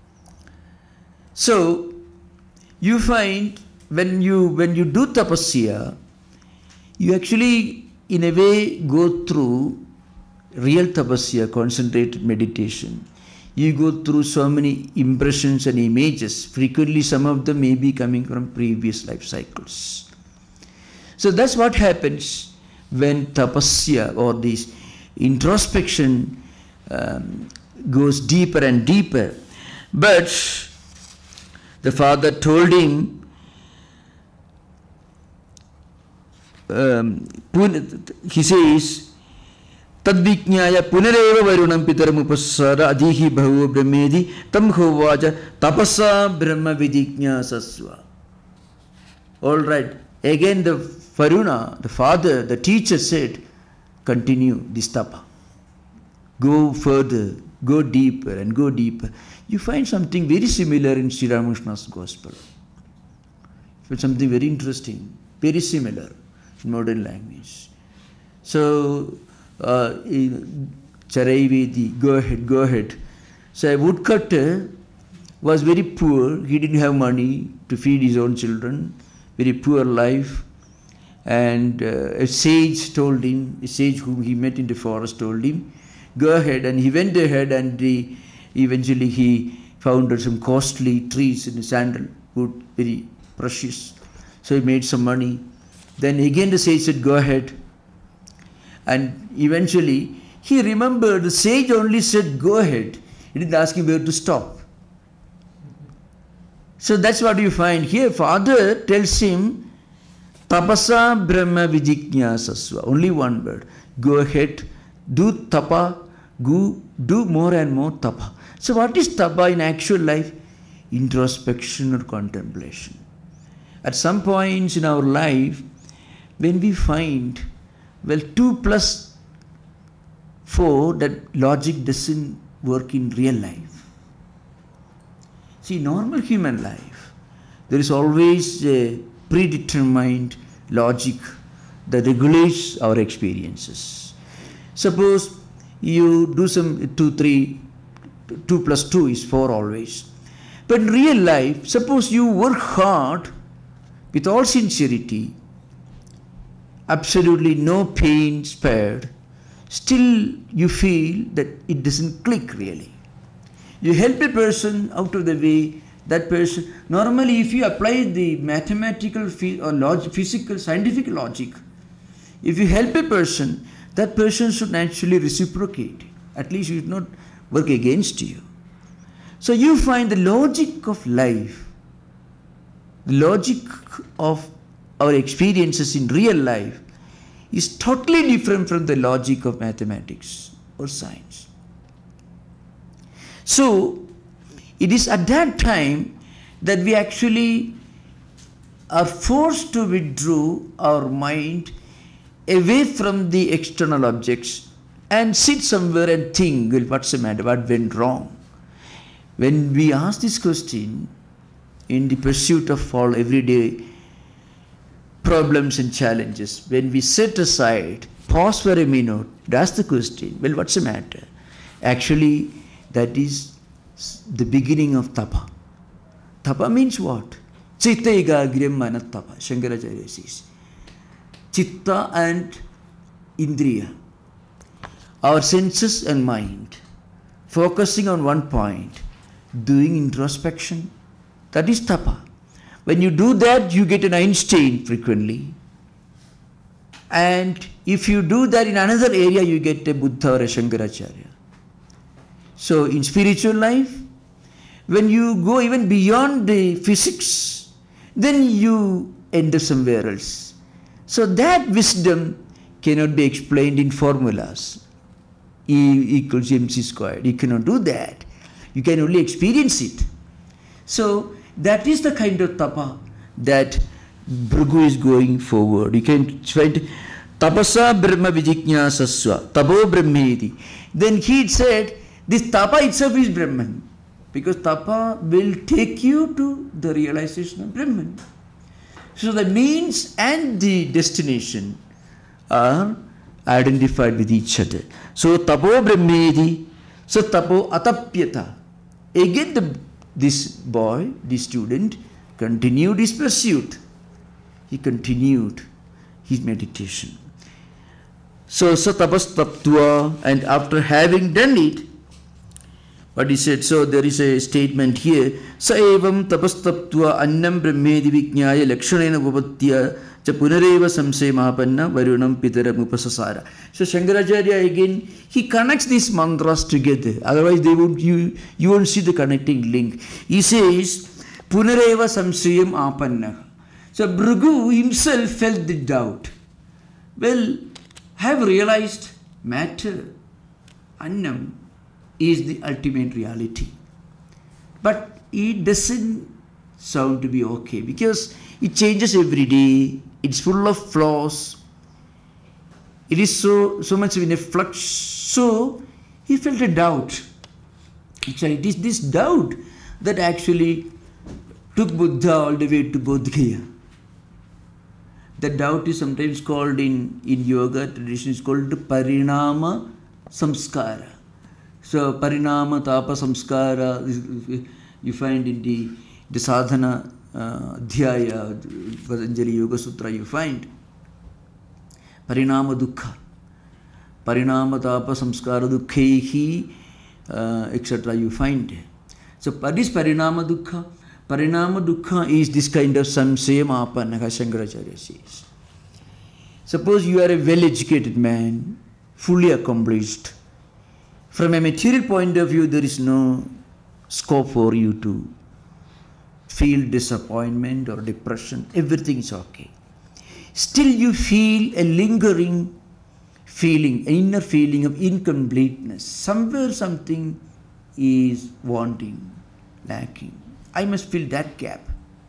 So you find when you when you do tapasya, you actually in a way go through real tapasya, concentrated meditation. You go through so many impressions and images. Frequently some of them may be coming from previous life cycles. So that's what happens when tapasya or this introspection um, goes deeper and deeper. But the father told him, um, he says, Tadviknyaya punareva varunam pitaram upasara adihi bhavu brahmedi tam hovaja tapasa brahma vidijñasasva. All right. Again the Varuna, the father, the teacher said, continue this tapa. Go further, go deeper and go deeper. You find something very similar in Sri Ramakrishna's gospel. It's something very interesting, very similar in modern language. So, uh, Charaivedi, go ahead, go ahead. So a woodcutter was very poor. He didn't have money to feed his own children. Very poor life. And uh, a sage told him, a sage whom he met in the forest told him, go ahead. And he went ahead and he, eventually he found some costly trees in the sandalwood, very precious. So he made some money. Then again the sage said, go ahead. And eventually he remembered the sage only said, go ahead. He didn't ask him where to stop. So that's what you find here. Father tells him, Tapasa Brahma Vidijñasasva. Only one word. Go ahead, do tapa, go, do more and more tapa. So what is tapa in actual life? Introspection or contemplation. At some points in our life, when we find, well, two plus four, that logic doesn't work in real life. See, normal human life, there is always a predetermined logic that regulates our experiences. Suppose you do some two, three, two plus two is four always. But in real life, suppose you work hard with all sincerity, absolutely no pain spared, still you feel that it doesn't click really. You help a person out of the way, that person, normally if you apply the mathematical or logic, physical, scientific logic, if you help a person, that person should naturally reciprocate. At least you should not work against you. So you find the logic of life, the logic of our experiences in real life is totally different from the logic of mathematics or science. So, it is at that time that we actually are forced to withdraw our mind away from the external objects and sit somewhere and think, well, what's the matter, what went wrong? When we ask this question in the pursuit of all everyday problems and challenges, when we set aside, pause for a minute, ask the question, well, what's the matter? Actually, that is the beginning of tapa. Tapa means what? Chitta egagryam manat tapa. Shankaracharya says. Chitta and indriya. Our senses and mind. Focusing on one point. Doing introspection. That is tapa. When you do that, you get an Einstein frequently. And if you do that in another area, you get a Buddha or a Shankaracharya. So in spiritual life, when you go even beyond the physics, then you end up somewhere else. So that wisdom cannot be explained in formulas. E equals mc squared. You cannot do that. You can only experience it. So that is the kind of tapa that Bhrigu is going forward. You can find tapasa brahma vidijñasasva, tabo brahmedi. Then he said, this tapa itself is Brahman, because tapa will take you to the realization of Brahman. So the means and the destination are identified with each other. So tapo brahmedi, so tapo atapyata. Again the, this boy, this student, continued his pursuit. He continued his meditation. So sa tapas taptva, and after having done it, what he said, so there is a statement here, sa evam tapastaptva annam brahmedi vijñāya lakshanena upapatya cha punareva samse mahapanna varunam pitaram upasasara. So Shankaracharya again, he connects these mantras together. Otherwise they won't, you, you won't see the connecting link. He says, punareva samsayam apanna. So Bhrigu himself felt the doubt. Well, I have realized matter, annam, is the ultimate reality. But it doesn't sound to be okay because it changes every day, it's full of flaws, it is so, so much in a flux. So he felt a doubt. Actually, it is this doubt that actually took Buddha all the way to Bodh Gaya. The doubt is sometimes called in, in yoga tradition, is called Parinama Samskara. So Parinama Tapah Samskara, you find in the, the sadhana uh, dhyaya, Patanjali Yoga Sutra, you find Parinama Dukkha, Parinama Tapah Samskara Dukkhehi, uh, et cetera. You find. So what is Parinama Dukkha? Parinama Dukkha is this kind of samsaya mapana, Shankaracharya says. Suppose you are a well-educated man, fully accomplished. From a material point of view, there is no scope for you to feel disappointment or depression. Everything is okay. Still you feel a lingering feeling, an inner feeling of incompleteness. Somewhere something is wanting, lacking. I must fill that gap.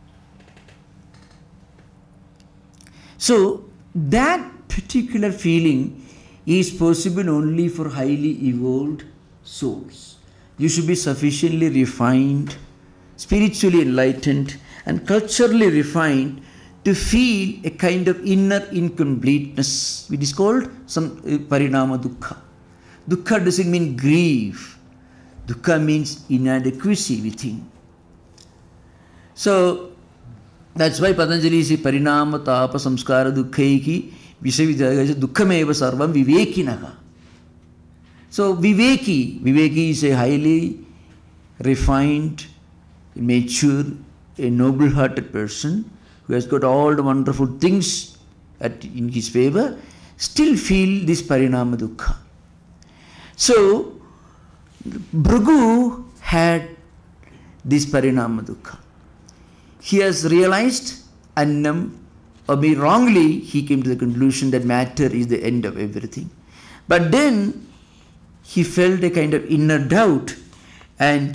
So that particular feeling is possible only for highly evolved souls. You should be sufficiently refined, spiritually enlightened, and culturally refined to feel a kind of inner incompleteness, which is called some uh, Parinama Dukkha. Dukkha doesn't mean grief. Dukkha means inadequacy within. So that's why Patanjali says Parinama Tapah Samskara Dukkhaiki Visavijaya Dukkhameva Sarvam Vivekinaha. So Viveki, Viveki is a highly refined, mature, a noble-hearted person who has got all the wonderful things at, in his favor, still feel this Parinama Dukkha. So Bhrigu had this Parinama Dukkha. He has realized annam, or maybe wrongly he came to the conclusion that matter is the end of everything. But then he felt a kind of inner doubt, and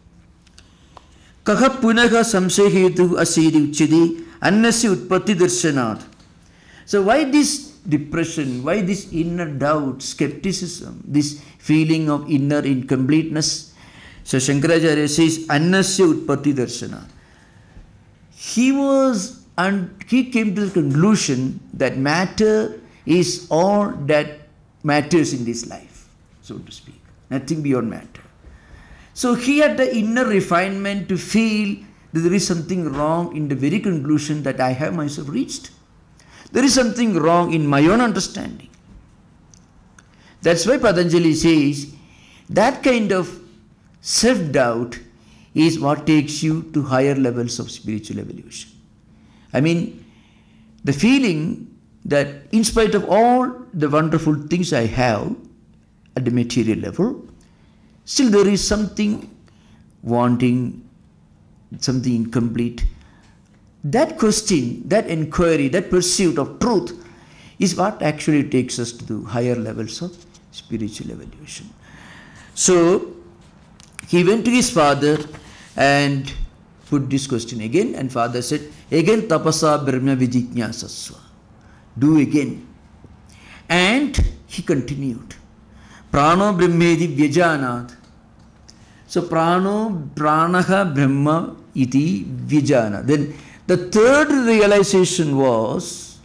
kaha punaha samsehetu asiri uchidi annasya utpatti darshanat. So why this depression, why this inner doubt, skepticism, this feeling of inner incompleteness? So Shankaracharya says annasya utpatti darshanat. He was, and he came to the conclusion that matter is all that matters in this life, so to speak, nothing beyond matter. So he had the inner refinement to feel that there is something wrong in the very conclusion that I have myself reached. There is something wrong in my own understanding. That's why Patanjali says that kind of self-doubt is what takes you to higher levels of spiritual evolution. I mean, the feeling that in spite of all the wonderful things I have at the material level, still there is something wanting, something incomplete. That question, that inquiry, that pursuit of truth is what actually takes us to the higher levels of spiritual evolution. So he went to his father and put this question again, and father said, again tapasa brahma vijijñāsasva. Do again. And he continued. Prano brahmedi vyajanat. So prano, pranaha brahma iti vyajana. Then the third realization was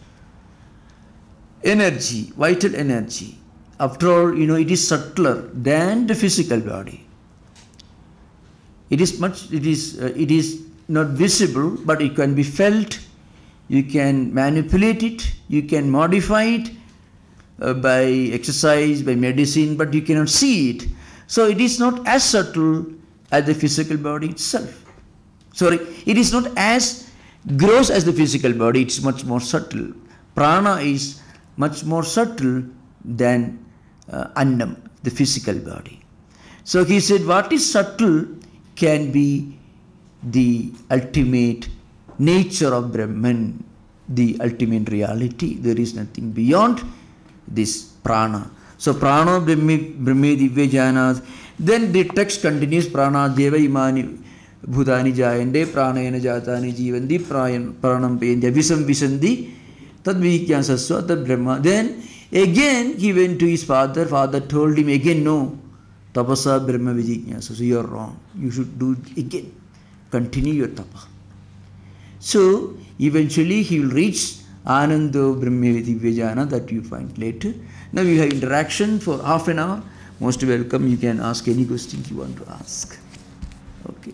energy, vital energy. After all, you know, it is subtler than the physical body. It is much, it is, uh, it is not visible, but it can be felt. You can manipulate it, you can modify it uh, by exercise, by medicine, but you cannot see it. So it is not as subtle as the physical body itself. Sorry, it is not as gross as the physical body, it's much more subtle. Prana is much more subtle than uh, annam, the physical body. So he said, what is subtle can be the ultimate nature of Brahman, the ultimate reality. There is nothing beyond this prana. So prano brahmi brahme divya janat. Then the text continues, prana deva imani bhutani jayande pranayana jatani jivandi prayan pranam peyandi visam visandi tad vijnana saswa tad brahma. Then again he went to his father. Father told him again, no, tapasa brahma vijnana. So you are wrong. You should do it again. Continue your tapa. So eventually he will reach Anando Brahme Divyajana that you find later. Now we have interaction for half an hour. Most welcome. You can ask any questions you want to ask. Okay.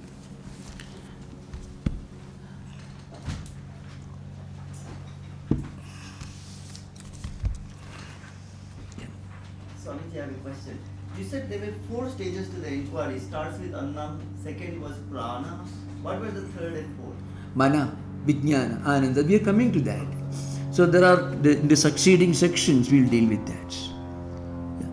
Swamiji, I have a question. You said there were four stages to the inquiry. It starts with Annam, second was Prana. What were the third and fourth? Mana, Vijnana, Ananda. We are coming to that. So there are the, the succeeding sections. We will deal with that. Yeah.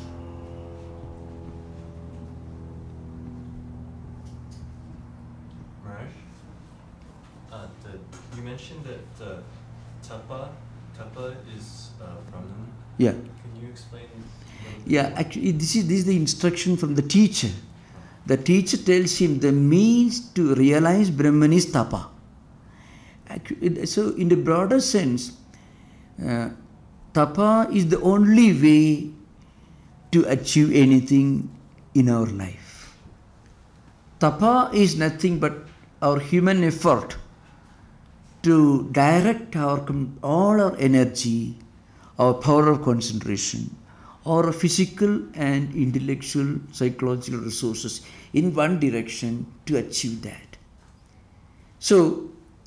Maharaj, uh, the, you mentioned that uh, Tapah, Tapah is uh, Brahman. Yeah. Can you explain? Yeah, actually, this is, this is the instruction from the teacher. The teacher tells him the means to realize Brahman is Tapah. Actually, so in the broader sense, uh, Tapah is the only way to achieve anything in our life. Tapah is nothing but our human effort to direct our all our energy, our power of concentration, or physical and intellectual, psychological resources in one direction to achieve that. So,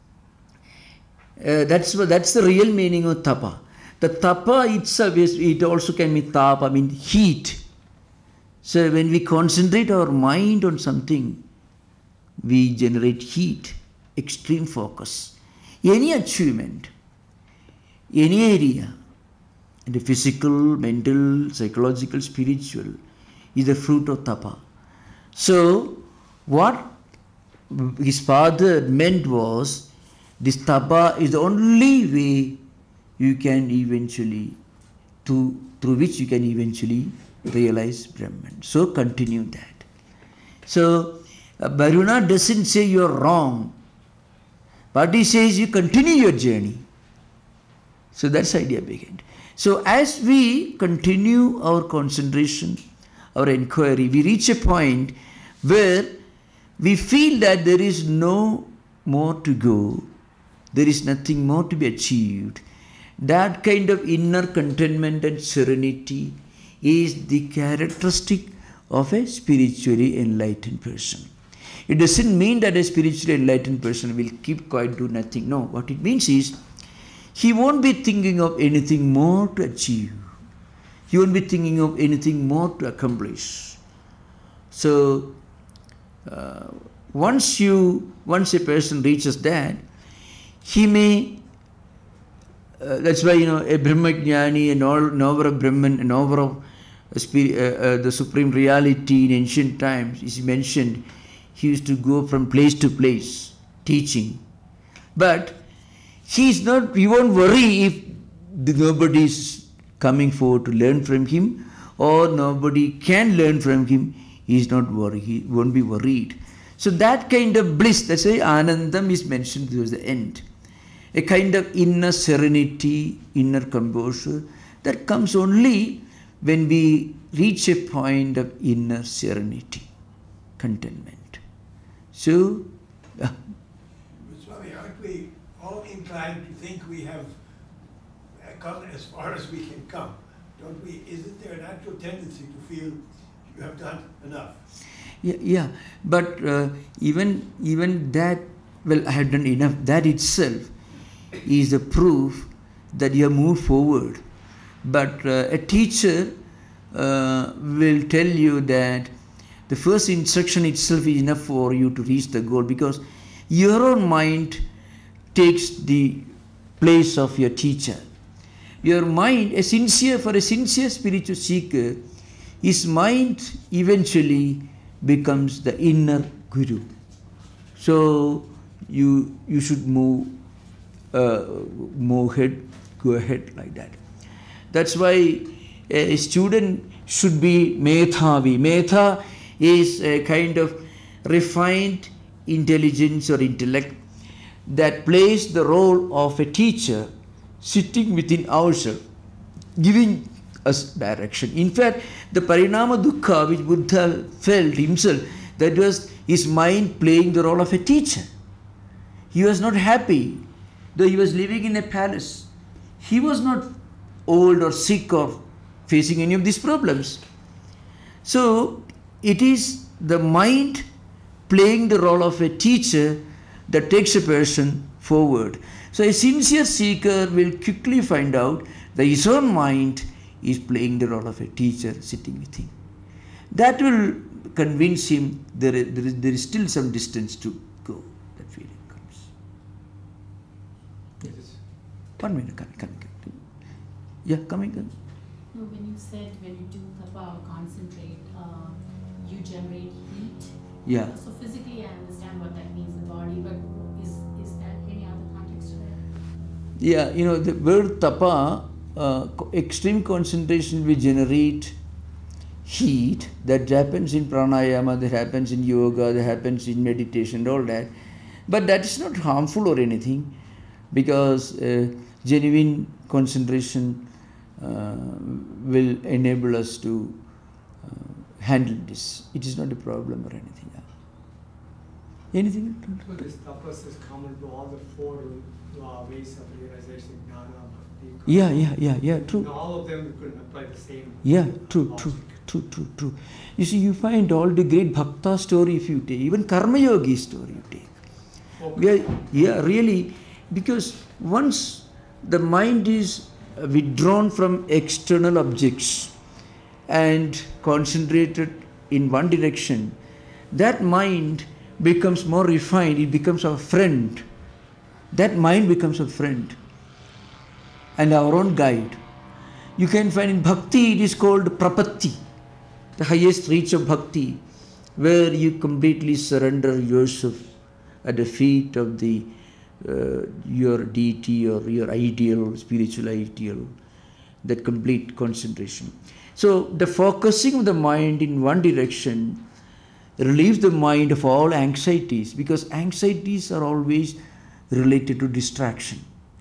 uh, that's that's the real meaning of tapa. The tapa itself is, it also can be tapa, I mean heat. So when we concentrate our mind on something, we generate heat, extreme focus. Any achievement, any area, the physical, mental, psychological, spiritual, is the fruit of tapa. So, what his father meant was, this tapa is the only way you can eventually, to, through which you can eventually realize Brahman. So, continue that. So, uh, Varuna doesn't say you are wrong, but he says you continue your journey. So, that's the idea behind. So, as we continue our concentration, our inquiry, we reach a point where we feel that there is no more to go, there is nothing more to be achieved. That kind of inner contentment and serenity is the characteristic of a spiritually enlightened person. It doesn't mean that a spiritually enlightened person will keep quiet, do nothing. No, what it means is, he won't be thinking of anything more to achieve. He won't be thinking of anything more to accomplish. So, uh, once you, once a person reaches that, he may, uh, that's why, you know, a Brahmajnani, a knower of Brahman, a knower of uh, spirit, uh, uh, the supreme reality in ancient times is mentioned. He used to go from place to place teaching. But he is not, he won't worry if the, nobody is coming forward to learn from him, or nobody can learn from him. He is not worried, he won't be worried. So that kind of bliss, that's why Anandam is mentioned towards the end. A kind of inner serenity, inner composure, that comes only when we reach a point of inner serenity, contentment. So, uh, Swami, aren't we all inclined to think we have come as far as we can come? Don't we? Isn't there a natural tendency to feel you have done enough? Yeah, yeah. But uh, even even that, well, I have done enough. That itself is the proof that you have moved forward. But uh, a teacher uh, will tell you that the first instruction itself is enough for you to reach the goal, because your own mind takes the place of your teacher. Your mind, a sincere, for a sincere spiritual seeker, his mind eventually becomes the inner guru. So you you should move, uh, move ahead, go ahead like that. That's why a student should be methavi. Metha is a kind of refined intelligence or intellect that plays the role of a teacher sitting within ourselves, giving us direction. In fact, the parinama dukkha which Buddha felt himself, that was his mind playing the role of a teacher. He was not happy, though he was living in a palace. He was not old or sick or facing any of these problems. So it is the mind playing the role of a teacher that takes a person forward. So a sincere seeker will quickly find out that his own mind is playing the role of a teacher sitting with him. That will convince him there is, there is, there is still some distance to go. That feeling comes. Yes. One minute, coming, coming, coming. Yeah, coming, coming. No, when you said when you do tapah or concentrate, uh, you generate heat. Yeah. Uh, so physically, I understand what that means, the body, but is is there any other context to that? Yeah, you know, the word tapah, uh, extreme concentration will generate heat. That happens in pranayama, that happens in yoga, that happens in meditation and all that. But that is not harmful or anything, because uh, genuine concentration uh, will enable us to uh, handle this. It is not a problem or anything. Yeah. Anything? So this tapas is common to all the four uh, ways of realization, jnana, bhakti. Yeah, yeah, yeah, yeah, true. And all of them could apply the same. Yeah, true, logic. true, true, true, true. You see, you find all the great bhakta story if you take, even karma yogi story you take. We are, yeah, really, because once the mind is withdrawn from external objects and concentrated in one direction, that mind becomes more refined, it becomes our friend. That mind becomes a friend and our own guide. You can find in bhakti, it is called prapatti, the highest reach of bhakti, where you completely surrender yourself at the feet of the uh, your deity or your ideal, spiritual ideal, that complete concentration. So the focusing of the mind in one direction relieves the mind of all anxieties, because anxieties are always related to distraction.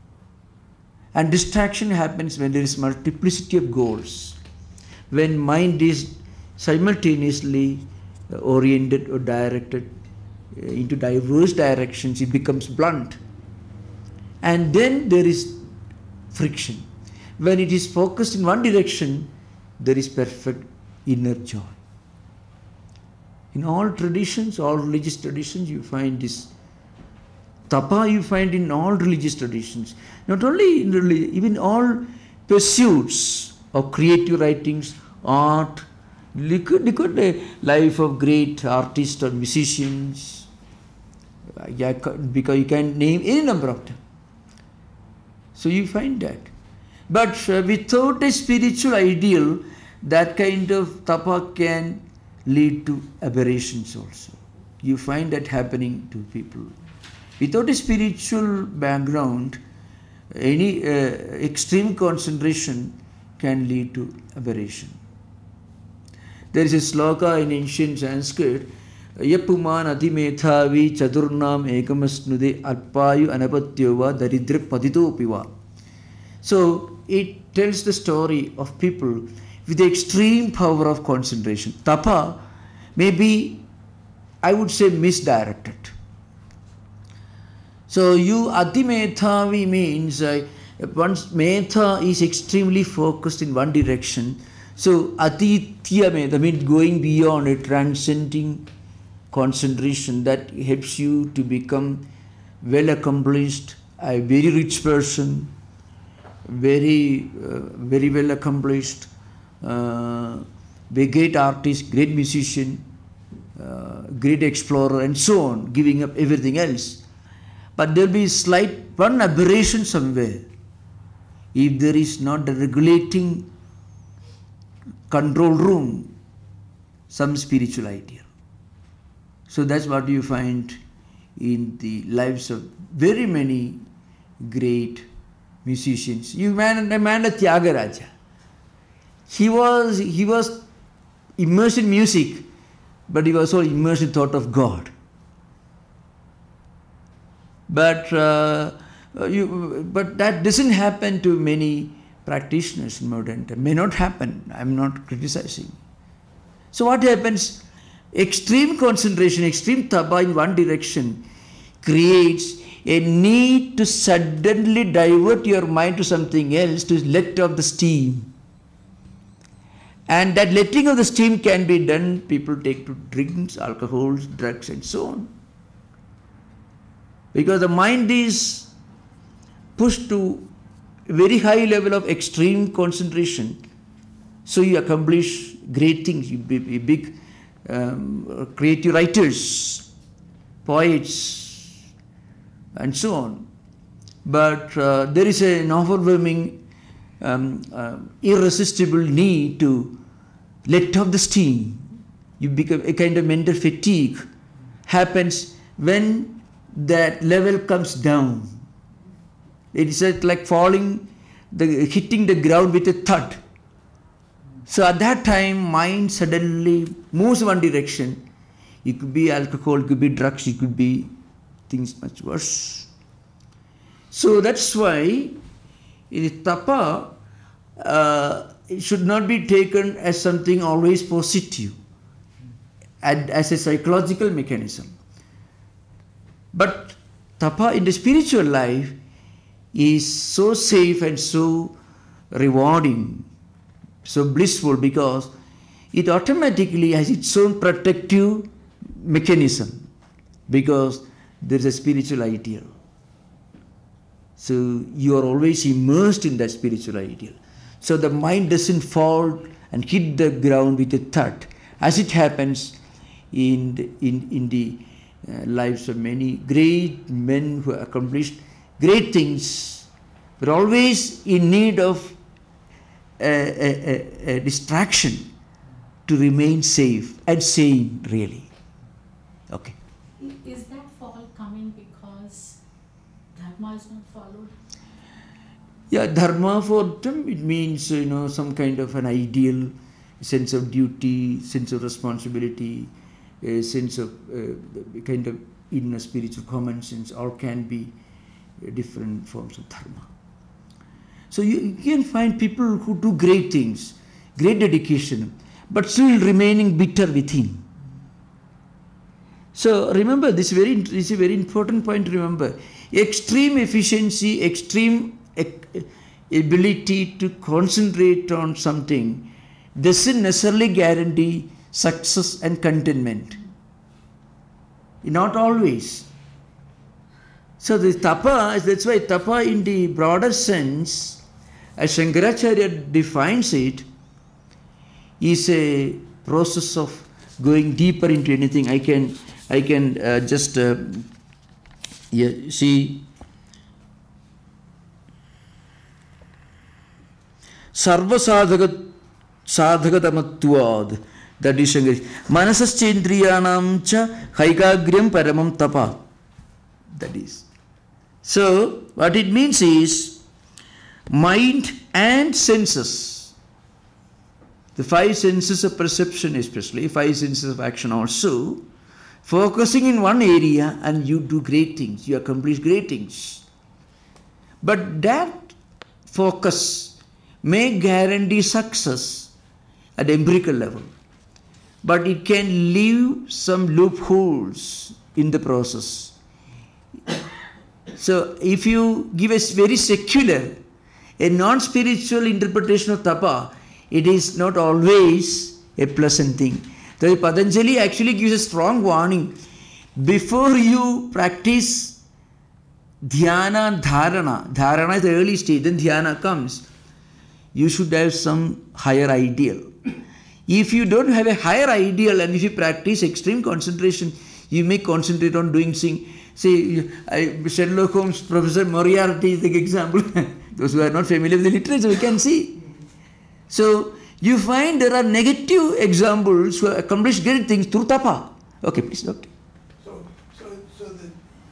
And distraction happens when there is multiplicity of goals. When mind is simultaneously oriented or directed into diverse directions, it becomes blunt. And then there is friction. When it is focused in one direction, there is perfect inner joy. In all traditions, all religious traditions, you find this. Tapah you find in all religious traditions. Not only in religion, even all pursuits of creative writings, art. Look at, look at the life of great artists or musicians. Because you can name any number of them. So you find that. But uh, without a spiritual ideal, that kind of tapah can lead to aberrations also. You find that happening to people. Without a spiritual background, any uh, extreme concentration can lead to aberration. There is a sloka in ancient Sanskrit, Yapuman Atimethavi Chadurnam Ekamasnude Alpayu Anapatyova Daridra Padito Piva. So it tells the story of people with the extreme power of concentration. Tapah may be, I would say, misdirected. So you Atimethavi means uh, once Metha is extremely focused in one direction. So Atitya Metha means going beyond a transcending concentration that helps you to become well accomplished, a very rich person, very uh, very well accomplished, uh, a great artist, great musician, uh, great explorer, and so on, giving up everything else. But there will be slight one aberration somewhere if there is not a regulating control room, some spiritual idea. So that's what you find in the lives of very many great musicians. You man, a man like Tyagaraja. he was he was immersed in music, but he was also immersed in thought of God. But uh, you, but that doesn't happen to many practitioners in modern time. May not happen. I'm not criticizing. So what happens? Extreme concentration, extreme tapah in one direction creates a need to suddenly divert your mind to something else, to let off the steam. And that letting of the steam can be done, people take to drinks, alcohols, drugs and so on. Because the mind is pushed to a very high level of extreme concentration. So you accomplish great things, you be, be big um, creative writers, poets and so on. But uh, there is an overwhelming, um, uh, irresistible need to let off the steam. You become a kind of mental fatigue happens when that level comes down. It is like falling, the, hitting the ground with a thud. So at that time, mind suddenly moves one direction. It could be alcohol, it could be drugs, it could be things much worse. So that's why tapah uh, it should not be taken as something always positive and as a psychological mechanism. But tapah in the spiritual life is so safe and so rewarding, so blissful, because it automatically has its own protective mechanism, because there is a spiritual ideal. So you are always immersed in that spiritual ideal. So the mind doesn't fall and hit the ground with a thud, as it happens in the, in, in the uh, lives of many great men who accomplished great things, but always in need of a, a, a, a distraction to remain safe and sane, really. Okay. Is that fall coming because dharma is not followed? Yeah, dharma for them, it means, you know, some kind of an ideal, sense of duty, sense of responsibility, a sense of uh, kind of inner spiritual common sense, all can be uh, different forms of dharma. So you, you can find people who do great things, great dedication, but still remaining bitter within. So remember, this, very, this is a very important point to remember. Extreme efficiency, extreme ability to concentrate on something doesn't necessarily guarantee success and contentment. Not always. So the tapah, that's why tapah in the broader sense, as Shankaracharya defines it, is a process of going deeper into anything. I can, I can uh, just uh, yeah, see. Sarva sadhaga sadhagatamatvad, that is Shankar. Manasaschendriyanam cha haikagryam paramam tapah. That is. So, what it means is mind and senses. The five senses of perception especially, five senses of action also, focusing in one area and you do great things, you accomplish great things. But that focus may guarantee success at empirical level, but it can leave some loopholes in the process. So if you give a very secular, a non-spiritual interpretation of tapah, it is not always a pleasant thing. So Patanjali actually gives a strong warning. Before you practice dhyana and dharana, dharana is the early stage, then dhyana comes, you should have some higher ideal. If you don't have a higher ideal and if you practice extreme concentration, you may concentrate on doing things. See, I, Sherlock Holmes, Professor Moriarty is the example. Those who are not familiar with the literature, we can see. So, you find there are negative examples who accomplish great things through tapah. Okay, please, doctor. So, so, so the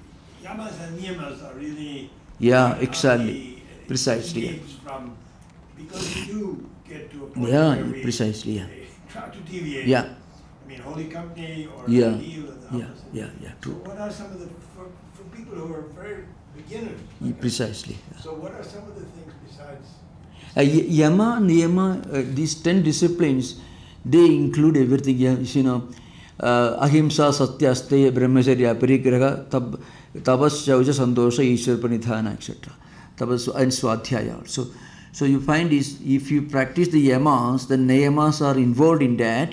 yamas and niyamas are really Yeah, are exactly. the, uh, Precisely. escapes from because we do get to a point Yeah, where we precisely, yeah. try to deviate. Yeah. I mean, holy company or Yeah. ideal or the Yeah, opposite. yeah, yeah, So true. what are some of the, for, for people who are very beginners? Yeah, like us, precisely. Yeah. So what are some of the things besides? Uh, y- yama, niyama, uh, these ten disciplines, they include everything. Yeah, you know, uh, ahimsa, satya, asteya, brahmacharya, parigraha, tab, tabas, shaucha, santosha, ishwar, pranidhana, et cetera. Tabas and swadhyaya also. So you find is if you practice the yamas, the niyamas are involved in that.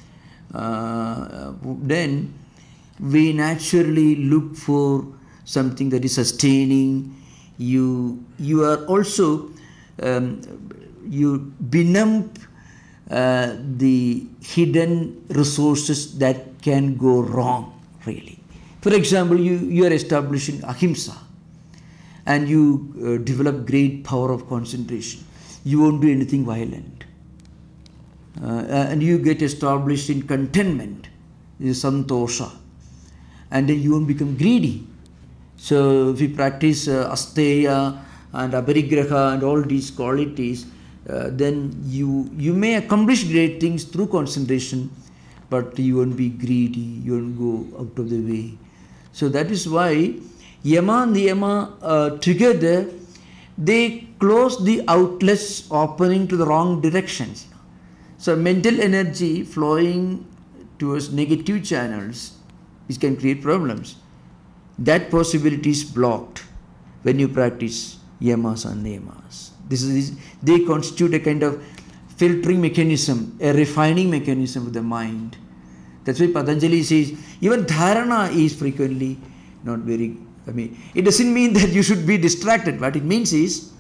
Uh, then we naturally look for something that is sustaining. You you are also um, you benumb uh, the hidden resources that can go wrong, really. For example, you, you are establishing ahimsa and you uh, develop great power of concentration. You won't do anything violent. Uh, and you get established in contentment, is santosha, and then you won't become greedy. So if you practice uh, asteya and aparigraha and all these qualities, uh, then you you may accomplish great things through concentration, but you won't be greedy, you won't go out of the way. So that is why yama and niyama uh, together, they close the outlets opening to the wrong directions. So mental energy flowing towards negative channels, which can create problems. That possibility is blocked when you practice yamas and niyamas. This is, they constitute a kind of filtering mechanism, a refining mechanism of the mind. That's why Patanjali says, even dharana is frequently not very, I mean, it doesn't mean that you should be distracted. What it means is,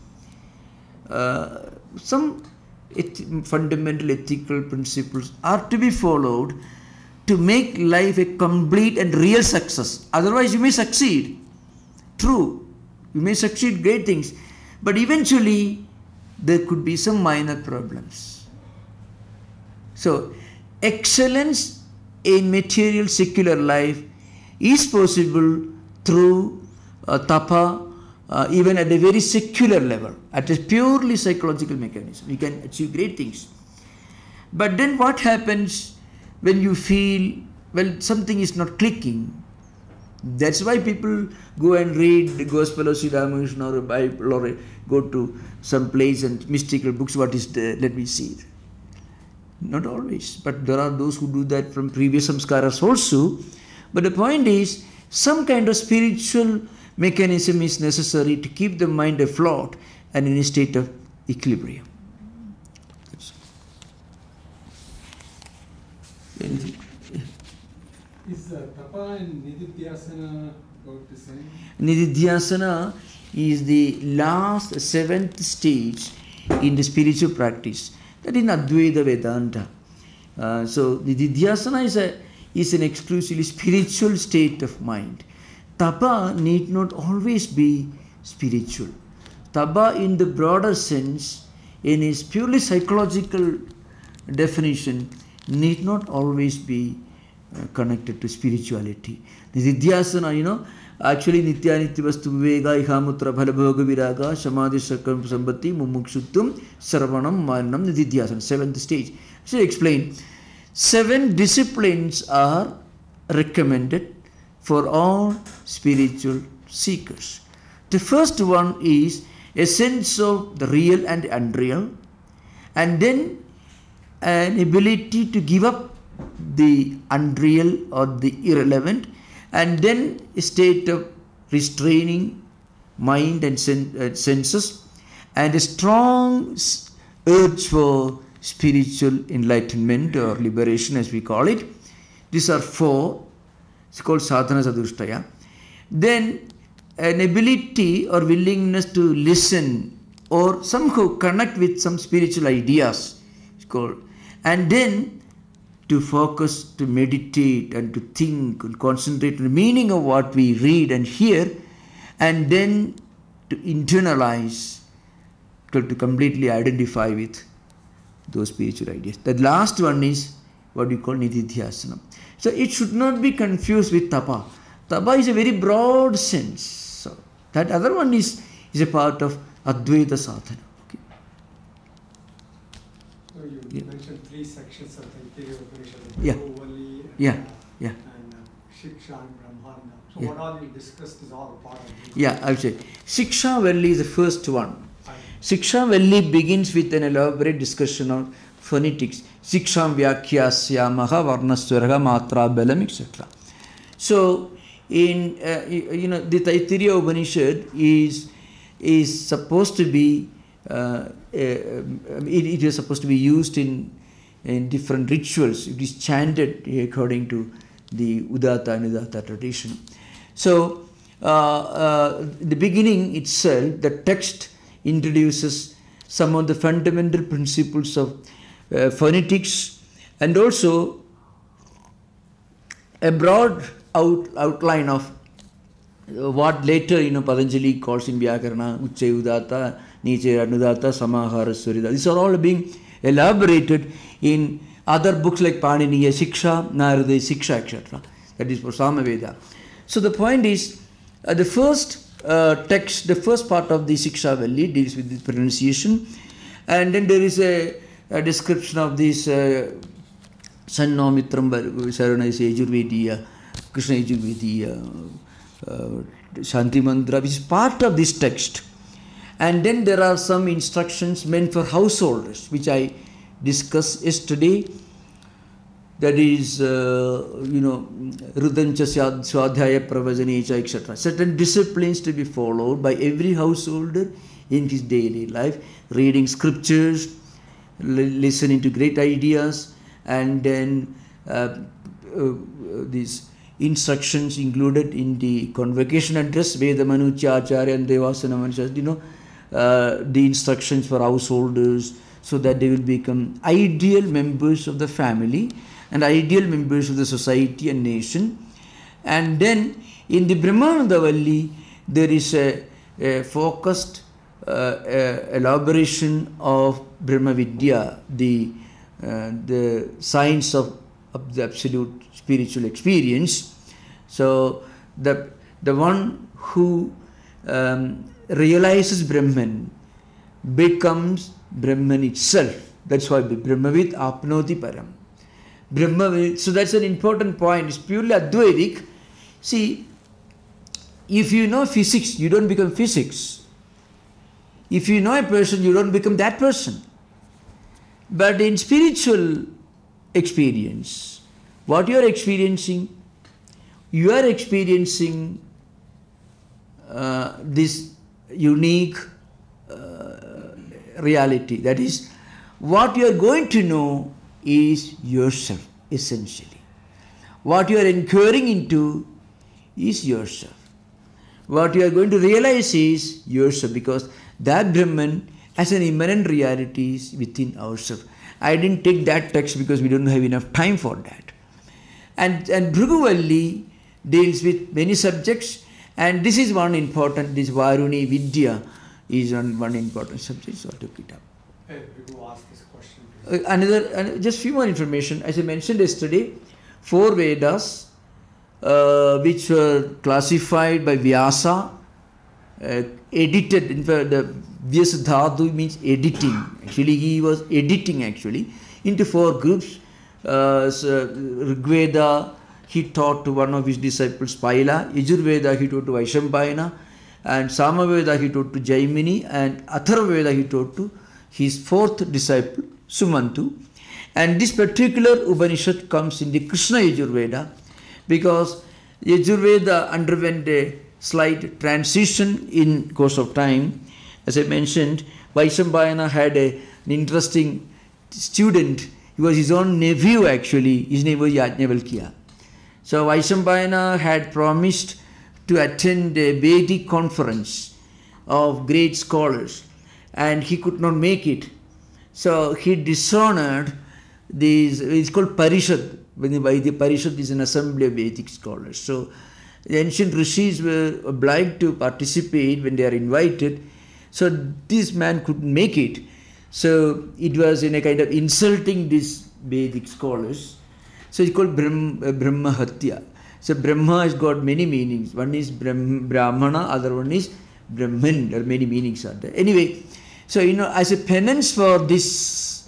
uh, some eth- fundamental ethical principles are to be followed to make life a complete and real success. Otherwise, you may succeed. True, you may succeed great things, but eventually there could be some minor problems. So, excellence in material secular life is possible through uh, tapa, uh, even at a very secular level, at a purely psychological mechanism. You can achieve great things. But then what happens when you feel, well, something is not clicking? That's why people go and read the Gospel of Sri Ramakrishna or a Bible, or a, go to some place and mystical books. What is there? Let me see. Not always, but there are those who do that from previous samskaras also. But the point is, some kind of spiritual mechanism is necessary to keep the mind afloat and in a state of equilibrium. That's anything? Is uh, tapa and nididhyasana about the same? Nididhyasana is the last, seventh stage in the spiritual practice. That is Advaita Vedanta. Uh, so nididhyasana is a is an exclusively spiritual state of mind. Tapa need not always be spiritual. Tapa in the broader sense, in its purely psychological definition, need not always be uh, connected to spirituality. Nididhyasana, you know, actually nitya nitya vastu vivega ihamutra bhalabhoga viraga samadhi sakam sambati mumukshuttum sarvanam maranam nididhyasana, seventh stage. So explain. Seven disciplines are recommended for all spiritual seekers. The first one is a sense of the real and unreal, and then an ability to give up the unreal or the irrelevant, and then a state of restraining mind and sen- uh, senses, and a strong urge for spiritual enlightenment or liberation, as we call it. These are four. It's called sadhana sadhushtaya. Then an ability or willingness to listen or somehow connect with some spiritual ideas, it's called. And then to focus, to meditate and to think and concentrate on the meaning of what we read and hear, and then to internalize, to, to completely identify with those spiritual ideas. The last one is what we call nididhyasana. So it should not be confused with tapa. Tapa is a very broad sense. So that other one is, is a part of Advaita sadhana. Okay. You mentioned three sections of Taittiriya Upanishad. Yeah. Bhrigu, Yeah. uh, Yeah. And uh, Shiksha and Brahmanda. So Yeah. what all you discussed is all part of it. Yeah, I would say. Shiksha Valli is the first one. Shiksha Valli begins with an elaborate discussion of phonetics. Shiksham Vyakhyasya Varnaswaraha Matra Balam, et cetera. So, in uh, you know, the Taittiriya Upanishad is is supposed to be uh, uh, it, it is supposed to be used in in different rituals. It is chanted according to the Udatta and Udatta tradition. So, uh, uh, the beginning itself, the text introduces some of the fundamental principles of uh, phonetics and also a broad out, outline of uh, what later, you know, Patanjali calls in Vyakarana, Ucce Udatta, Niche Anudatta, Samahara Swarita. These are all being elaborated in other books like Paniniya Shiksha, Narada Shiksha, et cetera. That is for Samaveda. So the point is, uh, the first uh, text, the first part of the Shiksha Valli deals with the pronunciation, and then there is a, a description of this uh, Sanno Mitram Sarana is Yajurvediya, Krishna Yajurvediya, uh, Shanti Mantra, which is part of this text. And then there are some instructions meant for householders, which I discussed yesterday. That is, uh, you know, Rudancha Swadhyaya Pravajanecha, et cetera. Certain disciplines to be followed by every householder in his daily life. Reading scriptures, listening to great ideas, and then uh, uh, these instructions included in the convocation address, Vedamanucha Acharya and Devasana Manishas, you know, uh, the instructions for householders so that they will become ideal members of the family and ideal members of the society and nation. And then in the Brahmananda Valli, there is a, a focused uh, a elaboration of Brahma Vidya, the, uh, the science of, of the absolute spiritual experience. So the, the one who um, realizes Brahman becomes Brahman itself. That's why Brahmavid apnoti param. Brahma, so that's an important point. It's purely Advaitic. See, if you know physics, you don't become physics. If you know a person, you don't become that person. But in spiritual experience, what you are experiencing, you are experiencing uh, this unique uh, reality. That is, what you are going to know is yourself, essentially. What you are inquiring into is yourself. What you are going to realize is yourself, because that Brahman as an immanent reality is within ourselves. I didn't take that text because we don't have enough time for that. And, and Bhrigu Valli deals with many subjects, and this is one important, this Varuni Vidya is one, one important subject, so I took it up. Hey, Bhrigu asked this question. Uh, another, uh, just few more information. As I mentioned yesterday, four Vedas, uh, which were classified by Vyasa, uh, edited, in fact, the Vyasadhatu means editing. Actually, he was editing actually into four groups. Uh, so Rigveda, he taught to one of his disciples, Paila. Yajurveda, he taught to Vaishambhayana. And Samaveda, he taught to Jaimini. And Atharvaveda, he taught to his fourth disciple, Sumantu. And this particular Upanishad comes in the Krishna Yajurveda, because Yajurveda underwent a slight transition in course of time. As I mentioned, Vaishambhayana had a, an interesting student. He was his own nephew actually. His name was Yajnavalkya. So Vaishambhayana had promised to attend a Vedic conference of great scholars, and he could not make it. So he dishonored these, it's called Parishad. When the Parishad is an assembly of Vedic scholars. So the ancient rishis were obliged to participate when they are invited. So this man couldn't make it. So it was in a kind of insulting these Vedic scholars. So it's called Brahma, Brahma Hatya. So Brahma has got many meanings. One is Brahmana, other one is Brahman. There are many meanings are there. Anyway, so you know, as a penance for this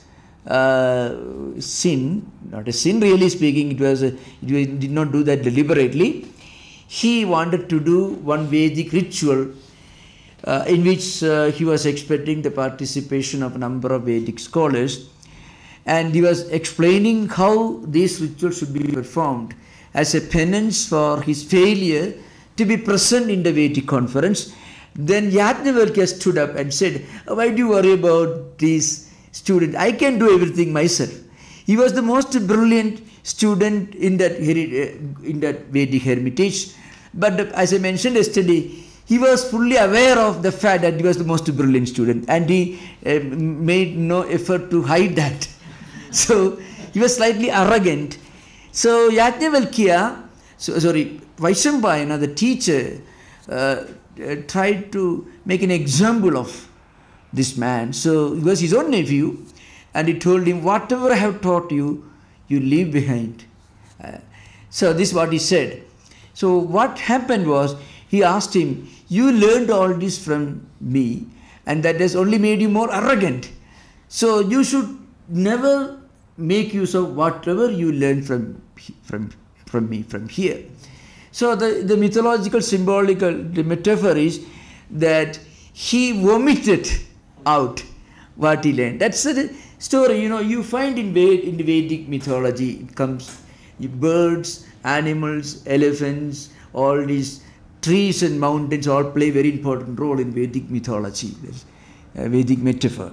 uh, sin, not a sin really speaking, it was, a, it was, did not do that deliberately. He wanted to do one Vedic ritual uh, in which uh, he was expecting the participation of a number of Vedic scholars, and he was explaining how these rituals should be performed as a penance for his failure to be present in the Vedic conference. Then Yajnavalkya stood up and said, why do you worry about these students? I can do everything myself. He was the most brilliant student in that, in that Vedic hermitage. But as I mentioned yesterday, he was fully aware of the fact that he was the most brilliant student, and he uh, made no effort to hide that. So he was slightly arrogant. So Yajnavalkya, so, sorry, Vaishambhayana, the teacher, uh, uh, tried to make an example of this man. So he was his own nephew, and he told him, whatever I have taught you, you leave behind. Uh, so this is what he said. So what happened was, he asked him, you learned all this from me, and that has only made you more arrogant. So you should never make use of whatever you learned from, from, from me, from here. So the, the mythological, symbolical, the metaphor is that he vomited out what he learned. That's the story, you know, you find in, in the Vedic mythology, it comes birds, animals, elephants, all these trees and mountains all play very important role in Vedic mythology, a Vedic metaphor.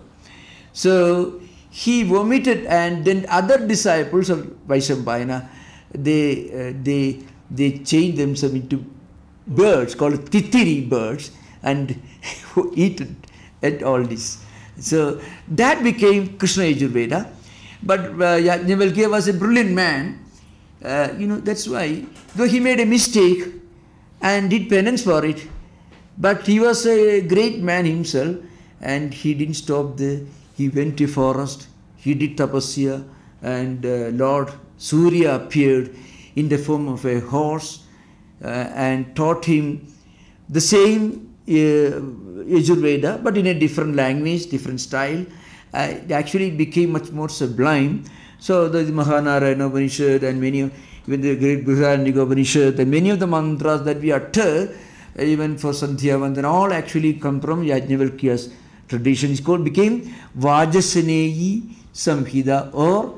So he vomited, and then other disciples of Vaishambhayana, they, uh, they, they changed themselves into birds called Taittiriya birds, and eat at all this. So that became Krishna Yajurveda. But uh, Yajnavalkya was a brilliant man. Uh, you know, that's why, though he made a mistake and did penance for it, but he was a great man himself, and he didn't stop there. He went to forest, he did tapasya, and uh, Lord Surya appeared in the form of a horse uh, and taught him the same uh, Yajurveda, but in a different language, different style. Uh, it actually became much more sublime. So the Mahanarayana Upanishad and many of, even the great Bhrigu Upanishad and many of the mantras that we utter, even for Sandhya Vandana, all actually come from Yajnavalkya's tradition. It's called, became Vajasaneyi Samhita or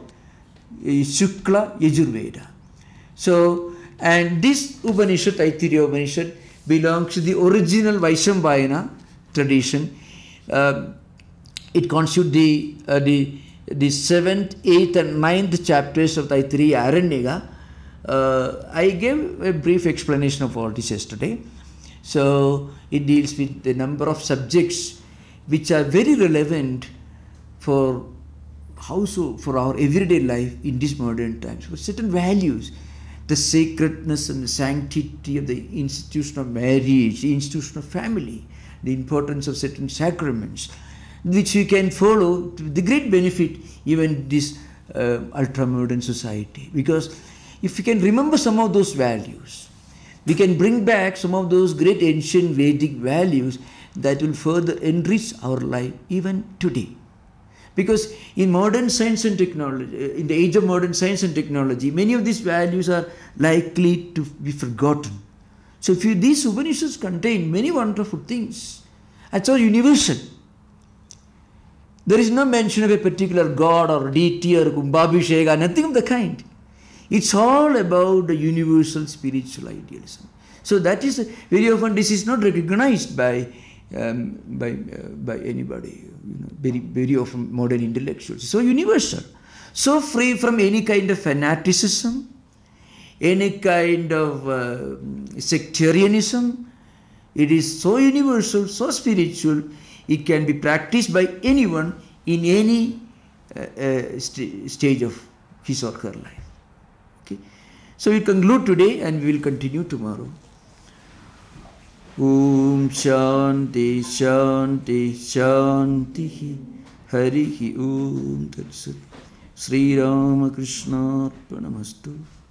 Shukla Yajurveda. So, and this Upanishad, Taittiriya Upanishad, belongs to the original Vaishambhayana tradition. Uh, it constitutes the, uh, the the seventh, eighth and ninth chapters of Taittiriya Aranyaka. Uh, I gave a brief explanation of all this yesterday. So it deals with a number of subjects which are very relevant for how so for our everyday life in these modern times. For certain values, the sacredness and the sanctity of the institution of marriage, the institution of family, the importance of certain sacraments, which we can follow to the great benefit even this uh, ultra-modern society. Because if we can remember some of those values, we can bring back some of those great ancient Vedic values that will further enrich our life even today. Because in modern science and technology, in the age of modern science and technology, many of these values are likely to be forgotten. So if you, these Upanishads contain many wonderful things, and so universal. There is no mention of a particular god or deity or kumbhabhisheka, nothing of the kind. It's all about the universal spiritual idealism. So that is, very often this is not recognized by um, by uh, by anybody. You know, very very often modern intellectuals. So universal, so free from any kind of fanaticism, any kind of uh, sectarianism. It is so universal, so spiritual. It can be practiced by anyone in any uh, uh, st stage of his or her life. Okay. So we conclude today and we will continue tomorrow. Om Shanti Shanti Shanti Harihi Om Tat Sat Sri Rama Krishna Arpanamastu.